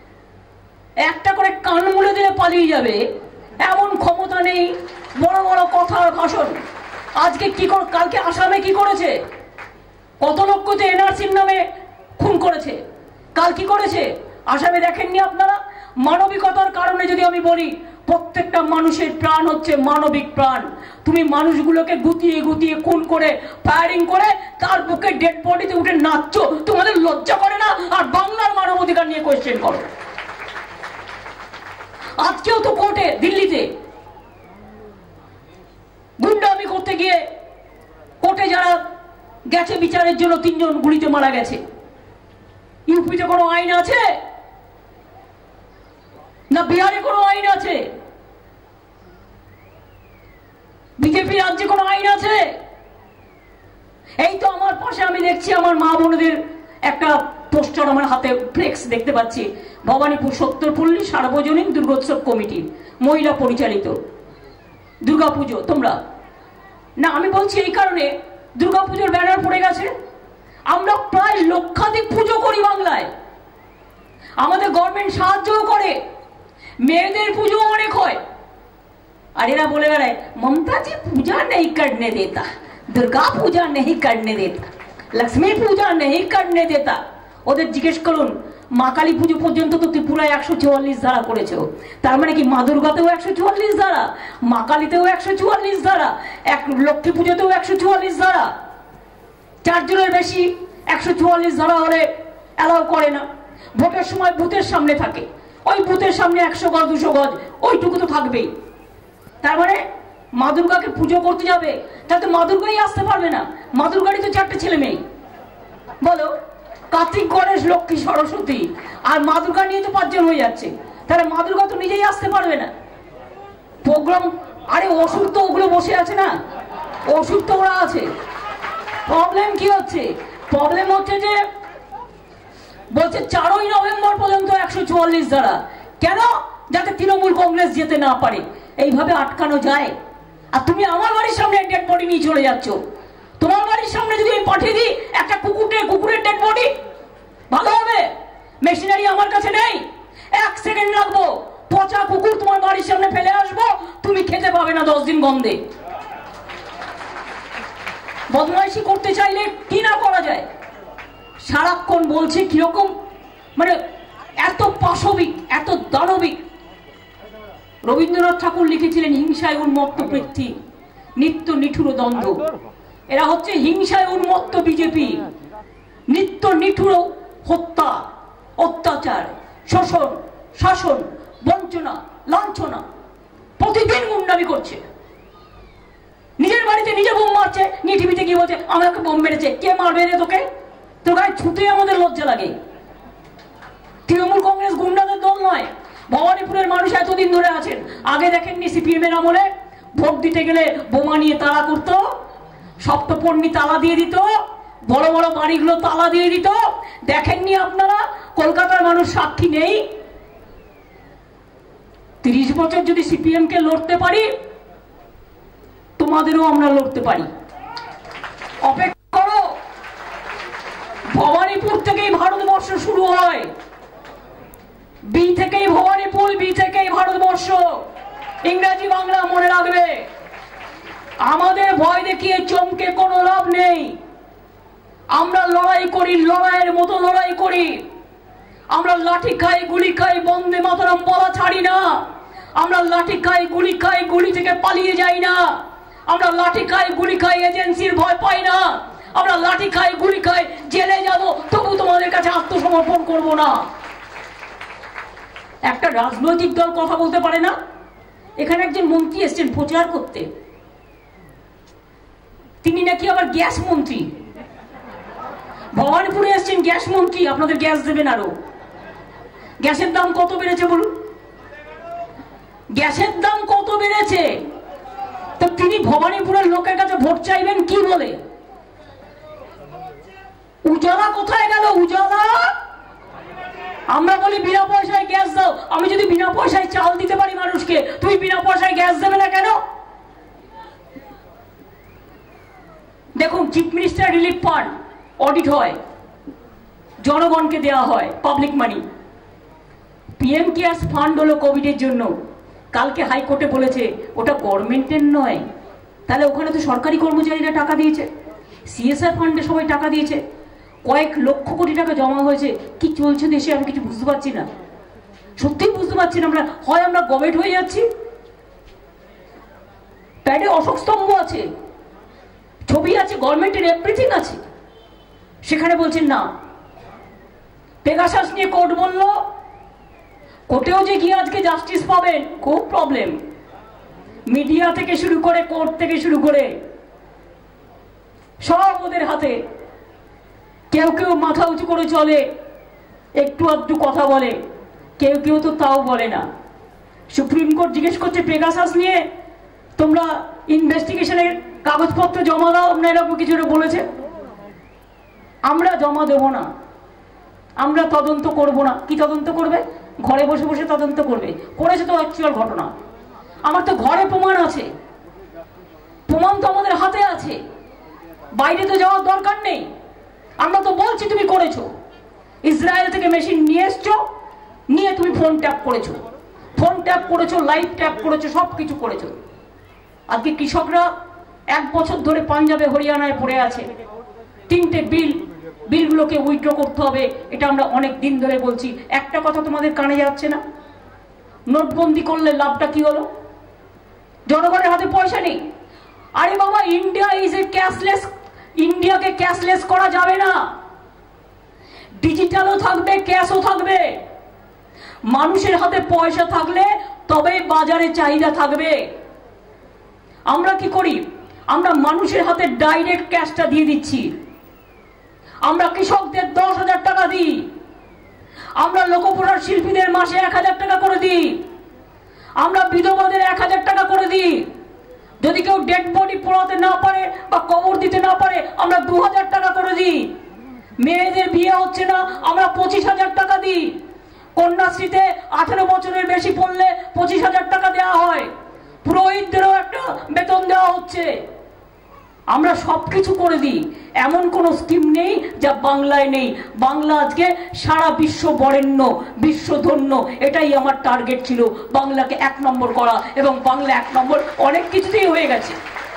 একটা করে কান মুলে দিলে পালিয়ে যাবে এমন ক্ষমতা নেই। বড় বড় কথা, ভাষণ। আজকে কি করে, কালকে আসামে কি করেছে, কত লোককে এনআরসির নামে খুন করেছে, কাল কি করেছে আসামে দেখেননি আপনারা? মানবিকতার কারণে যদি আমি বলি, প্রত্যেকটা মানুষের প্রাণ হচ্ছে মানবিক প্রাণ। তুমি মানুষগুলোকে গুতিয়ে গুতিয়ে খুন করে, ফায়ারিং করে, তার বুকে ডেড বডিতে উঠে নাচছো, তোমাদের লজ্জা করে না? আর বাংলার মানবাধিকার নিয়ে কোয়েশ্চেন করো। দিল্লিতে গুন্ডামি করতে গিয়ে কোর্টে যারা গেছে বিচারের জন্য তিনজন গুলিতে মারা গেছে। ইউপিতে কোনো আইন আছে না বিহারে কোনো আইন আছে? বিজেপি রাজ্যে কোনো আইন আছে? এই তো আমার পাশে আমি দেখছি আমার মা বোনদের একটা পোস্টার, আমার হাতে ফ্লেক্স দেখতে পাচ্ছি, ভবানীপুর সত্তরপল্লী সার্বজনীন দুর্গোৎসব কমিটি মহিলা পরিচালিত দুর্গাপুজো। তোমরা না, আমি বলছি এই কারণে দুর্গাপুজোর ব্যানার পড়ে গেছে। আমরা প্রায় লক্ষাধিক পুজো করি বাংলায়, আমাদের গভর্নমেন্ট সাহায্যও করে, মেয়েদের পুজো অনেক হয়। আর এরা বলে বেড়ায় মমতাজি পূজা নেই করনে দেতা, দুর্গা পূজা নেই করনে দেতা, লক্ষ্মী পূজা নেই করনে দেতা। ওদের জিজ্ঞেস করুন, মা কালী পুজো পর্যন্ত তো ত্রিপুরায় একশো চুয়াল্লিশ ধারা করেছো, তার মানে কি মা দুর্গাতেও একশো চুয়াল্লিশ ধারা, মা কালীতেও একশো চুয়াল্লিশ ধারা, এক লক্ষ্মী পুজোতেও একশো চুয়াল্লিশ ধারা? চারজনের বেশি একশো চুয়াল্লিশ ধারা হলে অ্যালাউ করে না। ভোটের সময় বুথের সামনে থাকে, ওই বুথের সামনে একশো গজ দুশো গজ ওইটুকু তো থাকবেই। তার মানে মা দুর্গাকে পুজো করতে যাবে, তাহলে তো মা দুর্গাই আসতে পারবে না। মা দুর্গারই তো চারটে ছেলে মেয়ে, বলো কার্তিক, গণেশ, লক্ষ্মী, সরস্বতী, আর মা দুর্গা নিয়ে তো পাঁচজন হয়ে যাচ্ছে, তাহলে মা দুর্গা তো নিজেই আসতে পারবে না। প্রোগ্রাম, আরে ওষুধ তো ওগুলো বসে আছে না, ওষুধ তো ওরা আছে। প্রবলেম কি হচ্ছে? প্রবলেম হচ্ছে যে বলছে চারই নভেম্বর পর্যন্ত একশো চুয়াল্লিশ ধারা। কেন? যাতে তৃণমূল কংগ্রেস যেতে না পারে, এইভাবে আটকানো যায়। আর তুমি আমার বাড়ির সামনে ডেড বডি নিয়ে চলে যাচ্ছ। তোমার বাড়ির সামনে যদি আমি পাঠিয়ে দিই একটা কুকুরের কুকুরের ডেড বডি, ভালো হবে? মেশিনারি আমার কাছে নেই, এক সেকেন্ড লাগবো, পচা কুকুর তোমার বাড়ির সামনে ফেলে আসবো, তুমি খেতে পাবে না দশ দিন গন্ধে। বদমাইশি করতে চাইলে কি না করা যায়। সারাক্ষণ বলছে কিরকম, মানে এত পাশবিক, এত দানবিক। রবীন্দ্রনাথ ঠাকুর লিখেছিলেন হিংসায় উন্মত্ত পৃথ্বী, নিত্য নিঠুর দ্বন্দ্ব। এরা হচ্ছে হিংসায় উন্মত্ত বিজেপি, নিত্য নিঠুর হত্যা, অত্যাচার, শোষণ, শাসন, বঞ্চনা, লাঞ্ছনা, প্রতিদিন গুন্ডামি করছে। নিজের বাড়িতে নিজে বোম মারছে, নিয়ে টিভিতে গিয়ে বলছে আমাকে বোম মেরেছে। কে মারবে রে তোকে? তোর গায়ে ছুটে আমাদের লজ্জা লাগে। তৃণমূল কংগ্রেস গুন্ডাদের দল নয়। ভবানীপুরের মানুষ এতদিন ধরে আছেন, আগে দেখেননি সিপিএম এর আমলে ভোট দিতে গেলে বোমা নিয়ে তাড়া করতো, সপ্তপর্ণী তালা দিয়ে দিত, বড় বড় বাড়িগুলো তালা দিয়ে দিত। দেখেননি আপনারা? কলকাতার মানুষ সাক্ষী নেই? তিরিশ বছর যদি সিপিএম কে লড়তে পারি, তোমাদেরও আমরা লড়তে পারি। অপেক্ষা করো। ভবানীপুর থেকেই ভারতবর্ষ শুরু হয়, বি থেকেই ভবানীপুর, বি থেকেই ভারতবর্ষ। ইংরেজি বাংলা মনে রাখবে। আমাদের ভয় দেখিয়ে চমকে কোনো লাভ নেই। আমরা লড়াই করি, লড়াইয়ের মতো লড়াই করি। আমরা লাঠি খাই, গুলি খাই, বন্দে মাতরম বলা ছাড়ি না। আমরা লাঠি খাই, গুলি খাই, গুলি থেকে পালিয়ে যাই না। আমরা লাঠি খাই, গুলি খাই, এজেন্সির ভয় পাই না। আমরা লাঠি খাই, গুলি খাই, জেলে যাব, তবু তোমাদের কাছে আত্মসমর্পণ করব না। একটা রাজনৈতিক দল কথা বলতে পারে না? এখানে একজন মন্ত্রী এসছেন প্রচার করতে, তিনি নাকি আবার গ্যাস মন্ত্রী। ভবানীপুরে এসছেন গ্যাস মন্ত্রী, আপনাদের গ্যাস দেবেন আরো। গ্যাসের দাম কত বেড়েছে বলুন? গ্যাসের দাম কত বেড়েছে? তো তিনি ভবানীপুরের লোকের কাছে ভোট চাইবেন কি বলে? উজালা কোথায় গেল? উজালা আমরা বলি বিনা পয়সায় গ্যাস দাও। আমি যদি বিনা পয়সায় চাল দিতে পারি মানুষকে, তুমি বিনা পয়সায় গ্যাস দেবে না কেন? দেখুন, chief minister relief fund audit হয়, জনগণকে দেওয়া হয় public money. PM cares fund হলো কোভিডের জন্য। কালকে হাইকোর্টে বলেছে ওটা গভর্নমেন্টের নয়, তাহলে ওখানে তো সরকারি কর্মচারীরা টাকা দিয়েছে, সিএসআর ফান্ডে সবাই টাকা দিয়েছে, কয়েক লক্ষ কোটি টাকা জমা হয়েছে। কি চলছে দেশে আমি কিছু বুঝতে পারছি না, সত্যিই বুঝতে পারছি না। আমরা হয় আমরা গভর্নমেন্ট হয়ে যাচ্ছি। প্যাডে অশোক স্তম্ভ আছে, ছবি আছে, গভর্নমেন্টের এভরিথিং আছে, সেখানে বলছেন না। পেগাসাস নিয়ে কোর্ট বলল কোর্টেও যে গিয়ে আজকে জাস্টিস পাবেন খুব প্রবলেম। মিডিয়া থেকে শুরু করে কোর্ট থেকে শুরু করে সব ওদের হাতে। কেউ কেউ মাথা উঁচু করে চলে, একটু আধটু কথা বলে, কেউ কেউ তো তাও বলে না। সুপ্রিম কোর্ট জিজ্ঞেস করছে পেগাসাস নিয়ে তোমরা ইনভেস্টিগেশনের কাগজপত্র জমা দাও, আপনারা এরকম কিছু বলেছে। আমরা জমা দেব না, আমরা তদন্ত করব না। কি তদন্ত করবে? ঘরে বসে বসে তদন্ত করবে। করেছে তো অ্যাকচুয়াল ঘটনা, আমার তো ঘরে প্রমাণ আছে, প্রমাণ তো আমাদের হাতে আছে, বাইরে তো যাওয়ার দরকার নেই। আমরা তো বলছি তুমি করেছো, ইসরায়েল থেকে মেশিন নিয়ে এসছো, নিয়ে তুমি ফোন ট্যাপ করেছো, ফোন ট্যাপ করেছো, লাইভ ট্যাপ করেছো, সব কিছু করেছো। আজকে কৃষকরা এক বছর ধরে পাঞ্জাবে হরিয়ানায় পড়ে আছে, তিনটে বিল, বিলগুলোকে উইথড্র করতে হবে, এটা আমরা অনেক দিন ধরে বলছি। একটা কথা তোমাদের কানে যাচ্ছে না, নোটবন্দি করলে লাভটা কি হলো? জনগণের হাতে পয়সা নেই। আরে বাবা, ইন্ডিয়া ইজ এ ক্যাশলেস, ইন্ডিয়াকে ক্যাশলেস করা যাবে না। ডিজিটালও থাকবে, ক্যাশও থাকবে। মানুষের হাতে পয়সা থাকলে তবে বাজারে চাহিদা থাকবে। আমরা কি করি? আমরা মানুষের হাতে ডাইরেক্ট ক্যাশটা দিয়ে দিচ্ছি। আমরা কৃষকদের দশ হাজার টাকা দিই, আমরা লোকপ্রচার শিল্পীদের মাসে এক হাজার টাকা করে দিই, আমরা বিধবাদের এক হাজার টাকা করে দিই। যদি কেউ ডেড বডি পোড়াতে না পারে বা কবর দিতে না পারে, আমরা দু হাজার টাকা করে দিই। মেয়েদের বিয়ে হচ্ছে না, আমরা পঁচিশ হাজার টাকা দিই। কন্যাশ্রীতে আঠেরো বছরের বেশি পড়লে পঁচিশ হাজার টাকা দেওয়া হয়। পুরোহিতদেরও একটা বেতন দেওয়া হচ্ছে। আমরা সবকিছু করে দিই, এমন কোনো স্কিম নেই যা বাংলায় নেই। বাংলা আজকে সারা বিশ্ব বরেণ্য, বিশ্বধন্য। এটাই আমার টার্গেট ছিল, বাংলাকে এক নম্বর করা, এবং বাংলা এক নম্বর অনেক কিছুতেই হয়ে গেছে।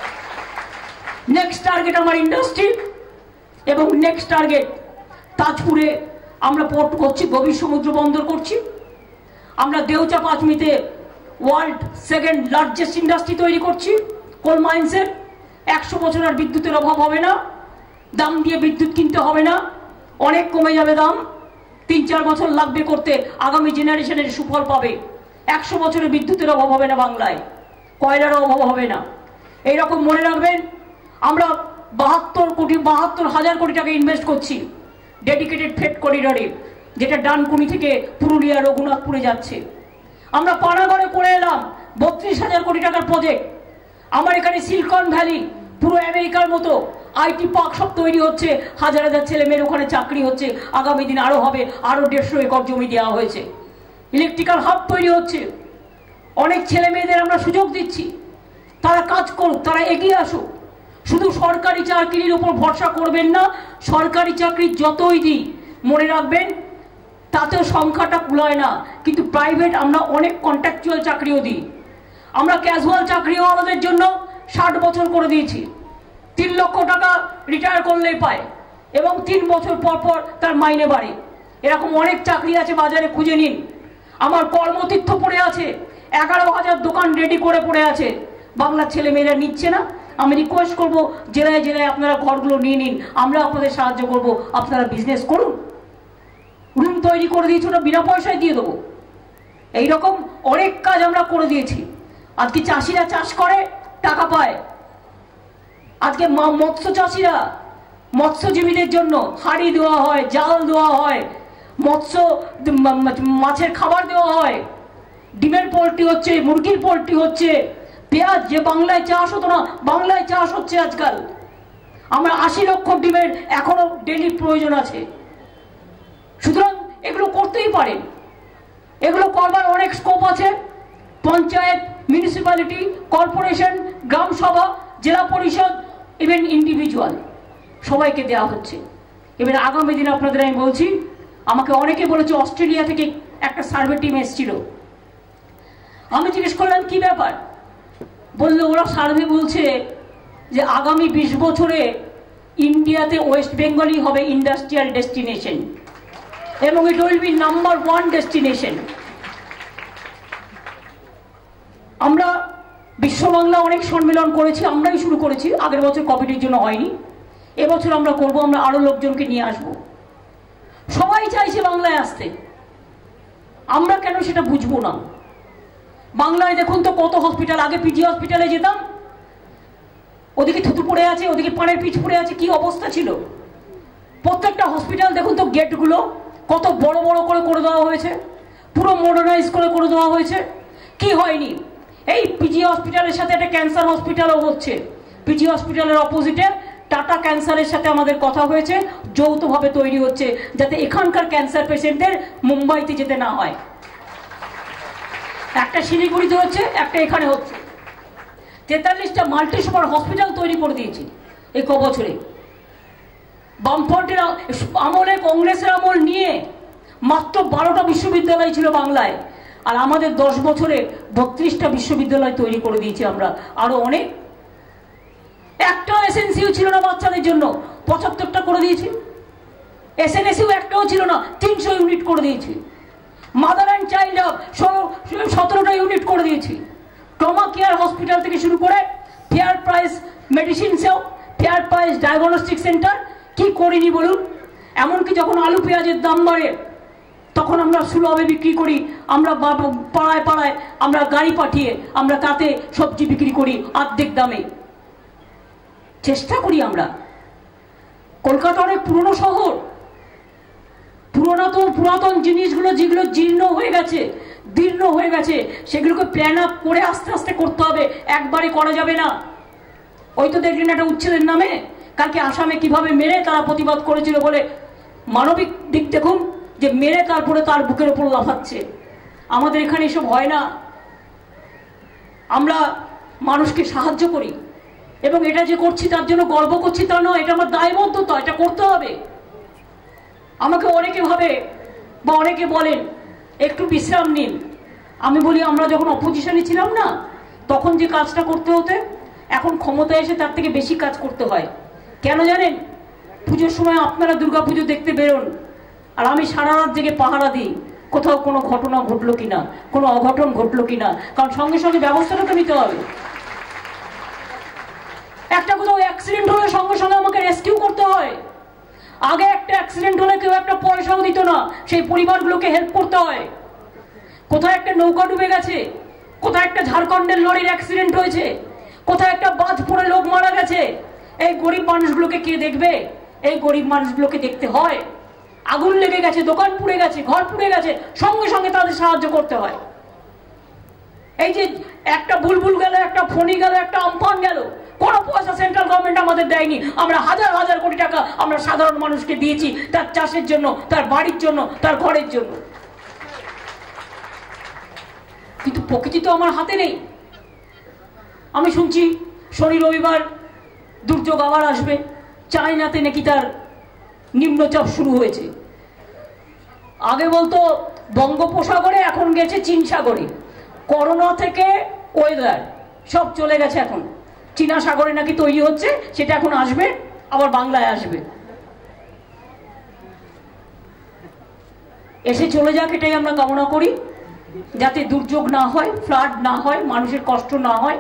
নেক্সট টার্গেট আমার ইন্ডাস্ট্রি, এবং নেক্সট টার্গেট তাজপুরে আমরা পোর্ট করছি, গভীর সমুদ্র বন্দর করছি। আমরা দেউচা পাঁচমিতে ওয়ার্ল্ড সেকেন্ড লার্জেস্ট ইন্ডাস্ট্রি তৈরি করছি কোল মাইন্সের। একশো বছর আর বিদ্যুতের অভাব হবে না, দাম দিয়ে বিদ্যুৎ কিনতে হবে না, অনেক কমে যাবে দাম। তিন চার বছর লাগবে করতে, আগামী জেনারেশনের সুফল পাবে। একশো বছরে বিদ্যুতের অভাব হবে না বাংলায়, কয়লারও অভাব হবে না। এইরকম মনে রাখবেন, আমরা বাহাত্তর কোটি বাহাত্তর হাজার কোটি টাকা ইনভেস্ট করছি ডেডিকেটেড ফ্রেট করিডরে, যেটা ডানকুনি থেকে পুরুলিয়া রঘুনাথপুরে যাচ্ছে। আমরা পানাগড়ে করে এলাম বত্রিশ হাজার কোটি টাকার প্রজেক্ট। আমার এখানে সিলিকন ভ্যালি পুরো আমেরিকার মতো আইটি পার্ক সব তৈরি হচ্ছে, হাজার হাজার ছেলে মেয়ের ওখানে চাকরি হচ্ছে, আগামী দিন আরো হবে। আরো দেড়শো একর জমি দেওয়া হয়েছে, ইলেকট্রিক্যাল হাব তৈরি হচ্ছে। অনেক ছেলে মেয়েদের আমরা সুযোগ দিচ্ছি, তারা কাজ করুক, তারা এগিয়ে আসুক। শুধু সরকারি চাকরির উপর ভরসা করবেন না, সরকারি চাকরি যতই দিই মনে রাখবেন তাতেও সংখ্যাটা কুলায় না, কিন্তু প্রাইভেট আমরা অনেক কন্ট্রাকচুয়াল চাকরিও দিই। আমরা ক্যাজুয়াল চাকরিওয়ালাদের জন্য ষাট বছর করে দিয়েছি, তিন লক্ষ টাকা রিটায়ার করলেই পায়, এবং তিন বছর পর পর তার মাইনে বাড়ে। এরকম অনেক চাকরি আছে বাজারে, খুঁজে নিন। আমার কর্মতীর্থ পড়ে আছে, এগারো হাজার দোকান রেডি করে পড়ে আছে, বাংলার ছেলে মেয়েরা নিচ্ছে না। আমি রিকোয়েস্ট করব, জেলায় জেলায় আপনারা ঘরগুলো নিয়ে নিন, আমরা আপনাদের সাহায্য করব, আপনারা বিজনেস করুন। রুম তৈরি করে দিয়েছি, ওটা বিনা পয়সায় দিয়ে দেবো। এইরকম অনেক কাজ আমরা করে দিয়েছি। আজকে চাষিরা চাষ করে, টাকা পায়। আজকে মৎস্য চাষিরা, মৎস্যজীবীদের জন্য হাঁড়ি দেওয়া হয়, জাল দেওয়া হয়, মৎস্য মাছের খাবার দেওয়া হয়, ডিমের পোল্ট্রি হচ্ছে, মুরগির পোল্ট্রি হচ্ছে, পেঁয়াজ যে বাংলায় চাষ হতো না বাংলায় চাষ হচ্ছে আজকাল। আমরা আশি লক্ষ ডিমের এখনো ডেলি প্রয়োজন আছে। সুতরাং এগুলো করতেই পারেন, এগুলো করবার অনেক স্কোপ আছে। পঞ্চায়েত, মিউনিসিপ্যালিটি, কর্পোরেশন, গ্রাম সভা, জেলা পরিষদ, ইভেন ইন্ডিভিজুয়াল সবাইকে দেওয়া হচ্ছে। এবার আগামী দিনে আপনাদের আমি বলছি, আমাকে অনেকে বলেছে অস্ট্রেলিয়া থেকে একটা সার্ভে টিম এসেছিল। আমি জিজ্ঞেস করলাম কি ব্যাপার, বললো ওরা সার্ভে বলছে যে আগামী বিশ বছরে ইন্ডিয়াতে ওয়েস্ট বেঙ্গলই হবে ইন্ডাস্ট্রিয়াল ডেস্টিনেশন, এবং it will be number one destination. আমরা বিশ্ব বাংলা অনেক সম্মেলন করেছি, আমরাই শুরু করেছি, আগের বছর কোভিডের জন্য হয়নি, এবছর আমরা করব, আমরা আরো লোকজনকে নিয়ে আসব। সবাই চাইছে বাংলায় আসতে। আমরা কেন সেটা বুঝবো না? বাংলায় দেখুন তো কত হসপিটাল, আগে পিজি হসপিটালে যেতাম, ওদিকে থুতু পড়ে আছে, ওদিকে পানের পিচ পড়ে আছে, কি অবস্থা ছিল। প্রত্যেকটা হসপিটাল দেখুন তো গেটগুলো কত বড় বড় করে করে দেওয়া হয়েছে, পুরো মডার্নাইজ করে করে দেওয়া হয়েছে। কি হয়নি? এই পিজি হসপিটালের সাথে একটা ক্যান্সার হসপিটালও হচ্ছে। পিজি হসপিটালের অপোজিটে টাটা ক্যান্সারের সাথে আমাদের কথা হয়েছে, যৌথভাবে তৈরি হচ্ছে, যাতে এখানকার ক্যান্সার পেশেন্টদের মুম্বাইতে যেতে না হয়। একটা শিলিগুড়িতে হচ্ছে, একটা এখানে হচ্ছে। তেতাল্লিশটা মাল্টি সুপার হসপিটাল তৈরি করে দিয়েছি এই ক বছরে। বামফ্রন্টের আমলে, কংগ্রেসের আমল নিয়ে মাত্র বারোটা বিশ্ববিদ্যালয় ছিল বাংলায়, আর আমাদের দশ বছরে বত্রিশটা বিশ্ববিদ্যালয় তৈরি করে দিয়েছি আমরা। আরো অনেক, একটা এসএনসিও ছিল না বাচ্চাদের জন্য, পঁচাত্তরটা করে দিয়েছি। এসএনএসিও একটাও ছিল না, তিনশো ইউনিট করে দিয়েছি। মাদার অ্যান্ড চাইল্ড হাব সতেরোটা ইউনিট করে দিয়েছি। ট্রমা কেয়ার হসপিটাল থেকে শুরু করে fair price medicine shop, fair price diagnostic centre, কি করিনি বলুন? এমনকি যখন আলু পেঁয়াজের দাম বাড়ে তখন আমরা সুলভে বিক্রি করি, আমরা পাড়ায় পাড়ায় আমরা গাড়ি পাঠিয়ে আমরা তাতে সবজি বিক্রি করি অর্ধেক দামে। চেষ্টা করি আমরা। কলকাতা অনেক পুরনো শহর, পুরাতন পুরাতন জিনিসগুলো যেগুলো জীর্ণ হয়ে গেছে, দীর্ণ হয়ে গেছে, সেগুলোকে প্ল্যান আপ করে আস্তে আস্তে করতে হবে, একবারে করা যাবে না। ওই তো দেখলেন একটা উচ্ছেদের নামে কালকে আসামে কিভাবে মেরে তারা প্রতিবাদ করেছিল বলে। মানবিক দিক দেখুন, যে মেরে তারপরে তার বুকের উপর লাফাচ্ছে। আমাদের এখানে এসব হয় না। আমরা মানুষকে সাহায্য করি, এবং এটা যে করছি তার জন্য গর্ব করছি তা নয়, এটা আমার দায়বদ্ধতা, এটা করতে হবে। আমাকে অনেকে ভাবে বা অনেকে বলেন একটু বিশ্রাম নিন। আমি বলি আমরা যখন অপোজিশনে ছিলাম না, তখন যে কাজটা করতে হতে, এখন ক্ষমতায় এসে তার থেকে বেশি কাজ করতে হয়। কেন জানেন? পুজোর সময় আপনারা দুর্গা পুজো দেখতে বেরোন, আর আমি সারা রাত জেগে পাহারা দিই কোথাও কোনো ঘটনা ঘটলো কিনা, কোনো অঘটন ঘটলো কিনা, কারণ সঙ্গে সঙ্গে ব্যবস্থাটা তো নিতে হবে। একটা কোথাও অ্যাক্সিডেন্ট হলে সঙ্গে সঙ্গে আমাকে রেস্কিউ করতে হয়। আগে একটা অ্যাক্সিডেন্ট হলে কেউ একটা পয়সাও দিত না, সেই পরিবারগুলোকে হেল্প করতে হয়। কোথায় একটা নৌকা ডুবে গেছে, কোথায় একটা ঝাড়খণ্ডের লরির অ্যাক্সিডেন্ট হয়েছে, কোথায় একটা বাঁধ পড়ে লোক মারা গেছে, এই গরিব মানুষগুলোকে কে দেখবে? এই গরিব মানুষগুলোকে দেখতে হয়। আগুন লেগে গেছে, দোকান পুড়ে গেছে, ঘর পুড়ে গেছে, সঙ্গে সঙ্গে তাদের সাহায্য করতে হয়। এই যে একটা বুলবুল গেল, একটা ফণি গেল, একটা আমফান গেল, কোন পয়সা সেন্ট্রাল গভর্নমেন্ট আমাদের দেয়নি। আমরা হাজার হাজার কোটি টাকা আমরা সাধারণ মানুষকে দিয়েছি, তার চাষের জন্য, তার বাড়ির জন্য, তার ঘরের জন্য। কিন্তু প্রকৃতি তো আমার হাতে নেই। আমি শুনছি শনি রবিবার দুর্যোগ আবার আসবে, চায়নাতে নাকি তার নিম্নচাপ শুরু হয়েছে। আগে বলতো বঙ্গোপসাগরে, এখন গেছে চীন সাগরে। করোনা থেকে ওয়েদার সব চলে গেছে, এখন চীনা সাগরে নাকি তৈরি হচ্ছে, সেটা এখন আসবে, আবার বাংলায় আসবে। এসে চলে যাক, এটাই আমরা কামনা করি, যাতে দুর্যোগ না হয়, ফ্লাড না হয়, মানুষের কষ্ট না হয়।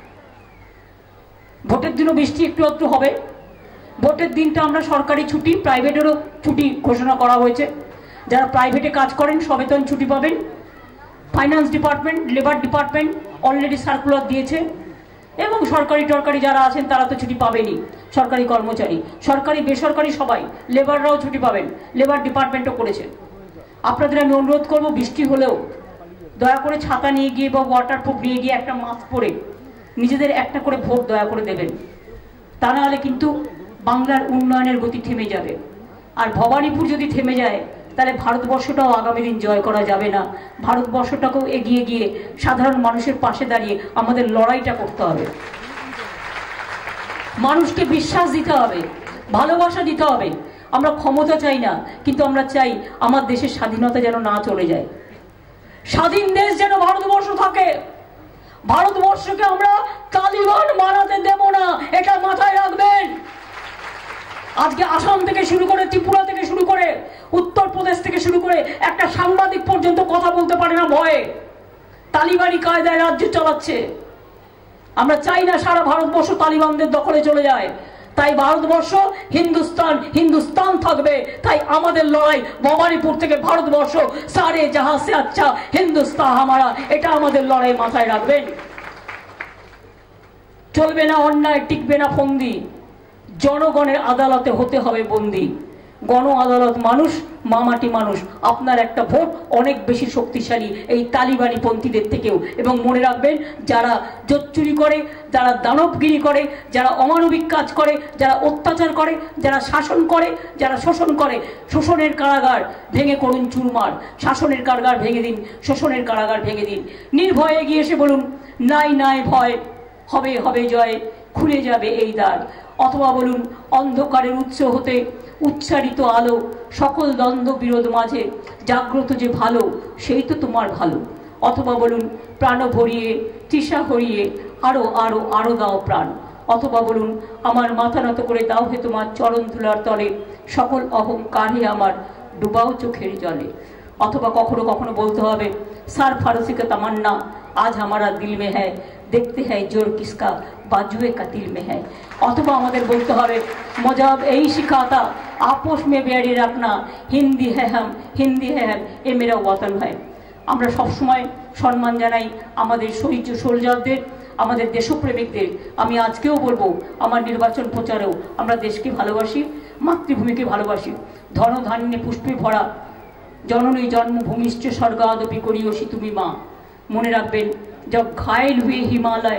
ভোটের দিনও বৃষ্টি একটু একটু হবে। ভোটের দিনটা আমরা সরকারি ছুটি, প্রাইভেটেরও ছুটি ঘোষণা করা হয়েছে। যারা প্রাইভেটে কাজ করেন সবেতন ছুটি পাবেন। Finance department, labour department already circular দিয়েছে, এবং সরকারি টরকারি যারা আছেন তারা তো ছুটি পাবেনই। সরকারি কর্মচারী, সরকারি বেসরকারি সবাই, লেবাররাও ছুটি পাবেন, লেবার ডিপার্টমেন্টও করেছে। আপনাদের আমি অনুরোধ করব, বৃষ্টি হলেও দয়া করে ছাতা নিয়ে গিয়ে বা ওয়াটারপ্রুফ নিয়ে গিয়ে একটা মাস্ক পরে নিজেদের একটা করে ভোট দয়া করে দেবেন। তা নাহলে কিন্তু বাংলার উন্নয়নের গতি থেমে যাবে। আর ভবানীপুর যদি থেমে যায়, তাহলে ভারতবর্ষটাও আগামী দিন জয় করা যাবে না। ভারতবর্ষটাকেও এগিয়ে গিয়ে সাধারণ মানুষের পাশে দাঁড়িয়ে আমাদের লড়াইটা করতে হবে। মানুষকে বিশ্বাস দিতে হবে, ভালোবাসা দিতে হবে। আমরা ক্ষমতা চাই না, কিন্তু আমরা চাই আমার দেশের স্বাধীনতা যেন না চলে যায়। স্বাধীন দেশ যেন ভারতবর্ষ থাকে। ভারতবর্ষকে আমরা তালিবান বানাতে দেব না, এটা মাথায় রাখবেন। আজকে আসাম থেকে শুরু করে, ত্রিপুরা থেকে শুরু করে, উত্তরপ্রদেশ থেকে শুরু করে একটা সাংবাদিক পর্যন্ত কথা বলতে পারে না ভয়ে। তালিবানি কায়দায় রাজ্য চালাচ্ছে। আমরা চাই না সারা ভারতবর্ষ তালিবানদের দখলে চলে যায়। তাই ভারতবর্ষ হিন্দুস্তান হিন্দুস্তান থাকবে। তাই আমাদের লড়াই ভবানীপুর থেকে ভারতবর্ষ, সারে জাহাঁ সে আচ্ছা হিন্দুস্তান হামারা, এটা আমাদের লড়াই, মাথায় রাখবেন। চলবে না অন্যায়, টিকবে না ফন্দি, জনগণের আদালতে হতে হবে বন্দী। গণ আদালত মানুষ, মামাটি মানুষ, আপনার একটা ভোট অনেক বেশি শক্তিশালী এই তালিবানি পন্থীদের থেকেও। এবং মনে রাখবেন, যারা জোচ্চুরি করে, যারা দানবগিরি করে, যারা অমানবিক কাজ করে, যারা অত্যাচার করে, যারা শাসন করে, যারা শোষণ করে, শোষণের কারাগার ভেঙে করুন চুরমার। শাসনের কারাগার ভেঙে দিন, শোষণের কারাগার ভেঙে দিন। নির্ভয়ে এগিয়ে এসে বলুন, নাই নাই ভয়, হবে হবে জয়, খুলে যাবে এই দ্বার। অথবা বলুন, অন্ধকারের উৎস হতে উচ্চারিত আলো, সকল দ্বন্দ্ব বিরোধ মাঝে জাগ্রত যে ভালো, সেই তো তোমার ভালো। অথবা বলুন, প্রাণ ভরিয়ে তৃষা হরিয়ে আরো আরো আরো দাও প্রাণ। অথবা বলুন, আমার মাথা নত করে দাও হে তোমার চরণ ধুলার তলে, সকল অহংকারে আমার ডুবাও চোখের জলে। অথবা কখনো কখনো বলতে হবে, সার ফারসি কা তামান্না आज हमारा दिल में है, देखते हैं जोर किसका बाजुए का दिल में है। अथवा हमारे बोलते हैं, मजहब यही सिखाता आपस में बैरी रखना, हिंदी है हम हिंदी है हम, ये मेरा वतन है। আমরা সব সময় সম্মান জানাই আমাদের শহীদ সোলজারদের, আমাদের দেশপ্রেমিকদের। আমি আজকেও বলবো, আমার নির্বাচন প্রচারেও, আমরা দেশকে ভালোবাসি, মাতৃভূমিকে ভালোবাসি। ধন ধান্যে পুষ্পে ভরা জননী জন্মভূমিশ্চ স্বর্গাদপি করিয়সী তুমি মা। মনে রাখবেন, जब घायल हुए हिमालय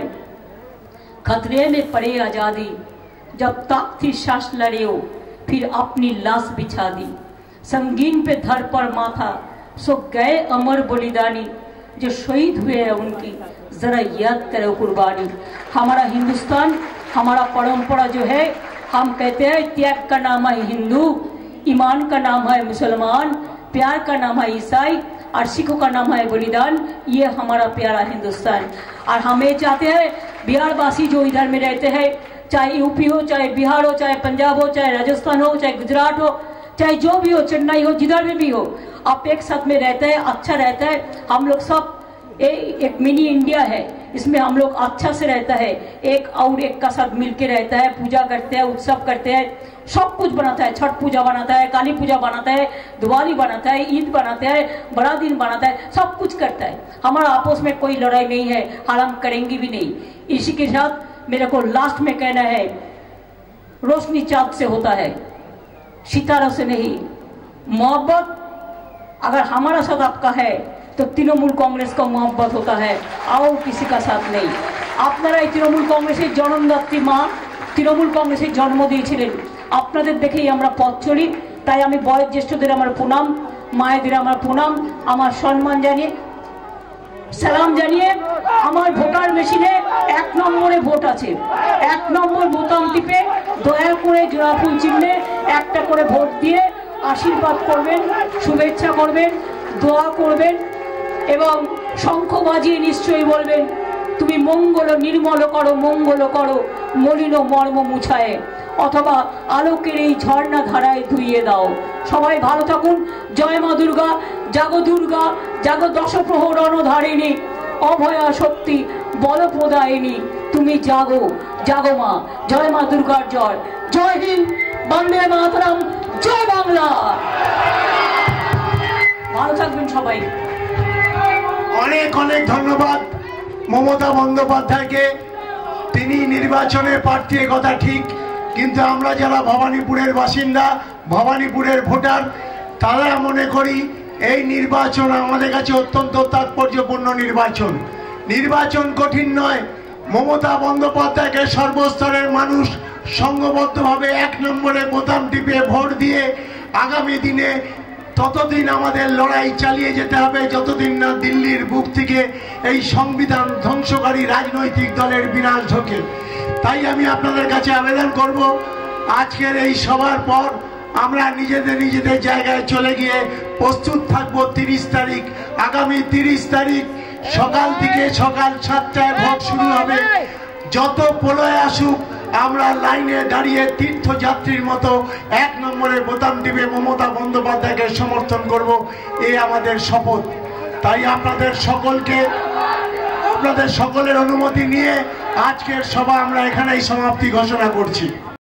खतरे में पड़े आजादी, जब तक थी सांस लड़े हो फिर अपनी लाश बिछा दी, संगीन पे धर पर माथा सो गए अमर बलिदानी, जो शहीद हुए हैं उनकी जरा याद करो कुर्बानी। हमारा हिंदुस्तान, हमारा परंपरा जो है, हम कहते हैं त्याग का नाम है हिंदू, ईमान का नाम है मुसलमान, प्यार का नाम है ईसाई और सिखों का नाम है बलिदान। ये हमारा प्यारा हिंदुस्तान। और हम ये चाहते हैं, बिहार वासी जो इधर में रहते हैं, चाहे यूपी हो, चाहे बिहार हो, चाहे पंजाब हो, चाहे राजस्थान हो, चाहे गुजरात हो, चाहे जो भी हो, चेन्नई हो, जिधर में भी हो, आप एक साथ में रहते हैं, अच्छा रहता है। हम लोग सब ए, एक मिनी इंडिया है, इसमें हम लोग अच्छा से रहता है, एक और एक का साथ मिलके रहता है, पूजा करते हैं, उत्सव करते हैं, सब कुछ बनाता है। छठ पूजा बनाता है, काली पूजा बनाता है, दिवाली बनाता है, ईद बनाता है, बड़ा दिन बनाता है, सब कुछ करता है। हमारा आपस में कोई लड़ाई नहीं है, और हम करेंगे भी नहीं। इसी के साथ मेरे को लास्ट में कहना है, रोशनी चाँद से होता है, सितारों से नहीं। मोहब्बत अगर हमारा साथ आपका है तो तृणमूल कांग्रेस का मोहब्बत होता है, और किसी का साथ नहीं। আপনারা এই তৃণমূল কংগ্রেসের জনমদাত্রী মা, তৃণমূল কংগ্রেসের জন্ম দিয়েছিলেন, আপনাদের দেখেই আমরা পথ চলি। তাই আমি বয়োজ্যেষ্ঠদের আমার প্রণাম, মায়েদের আমার প্রণাম, আমার সম্মান জানিয়ে, সালাম জানিয়ে, আমার ভোটার মেশিনে এক নম্বরে ভোট আছে, এক নম্বর বোতাম টিপে দয়া করে জোড়া ফুল চিহ্নে একটা করে ভোট দিয়ে আশীর্বাদ করবেন, শুভেচ্ছা করবেন, দোয়া করবেন এবং শঙ্খ বাজিয়ে নিশ্চয়ই বলবেন, তুমি মঙ্গল নির্মল করো, মঙ্গল করো মলিন মর্ম মুছায়, অথবা আলোকের এই ঝর্ণা ধারায় ধুইয়ে দাও। সবাই ভালো থাকুন। জয় মা দুর্গা, জাগো দুর্গা, জাগো দশপ্রহর রণধারিণী, অভয়া শক্তি বলপ্রদায়িনী, তুমি জাগো জাগো মা। জয় মা দুর্গার জয়। জয় হিন্দ, বন্দে মাতরম, জয় বাংলা। ভালো থাকবেন সবাই। অনেক অনেক ধন্যবাদ মমতা বন্দ্যোপাধ্যায়কে। তিনি নির্বাচনে প্রার্থী, কথা ঠিক, কিন্তু আমরা যারা ভবানীপুরের বাসিন্দা, ভবানীপুরের ভোটার, তারা মনে করি এই নির্বাচন আমাদের কাছে অত্যন্ত তাৎপর্যপূর্ণ নির্বাচন। নির্বাচন কঠিন নয়, মমতা বন্দ্যোপাধ্যায়কে সর্বস্তরের মানুষ সংঘবদ্ধভাবে এক নম্বরে বোতাম টিপে ভোট দিয়ে আগামী দিনে ততদিন আমাদের লড়াই চালিয়ে যেতে হবে যতদিন না দিল্লির বুক থেকে এই সংবিধান ধ্বংসকারী রাজনৈতিক দলের বিনাশ ঢোকে। তাই আমি আপনাদের কাছে আবেদন করব, আজকের এই সভার পর আমরা নিজেদের নিজেদের জায়গায় চলে গিয়ে প্রস্তুত থাকব। তিরিশ তারিখ, আগামী তিরিশ তারিখ সকাল থেকে সকাল সাতটায় ভোট শুরু হবে। যত প্রলয় আসুক, আমরা লাইনে দাঁড়িয়ে তীর্থযাত্রীর মতো এক নম্বরে বোতাম টিপে মমতা বন্দ্যোপাধ্যায়কে সমর্থন করব, এই আমাদের শপথ। তাই আপনাদের সকলকে, আপনাদের সকলের অনুমতি নিয়ে আজকের সভা আমরা এখানেই সমাপ্তি ঘোষণা করছি।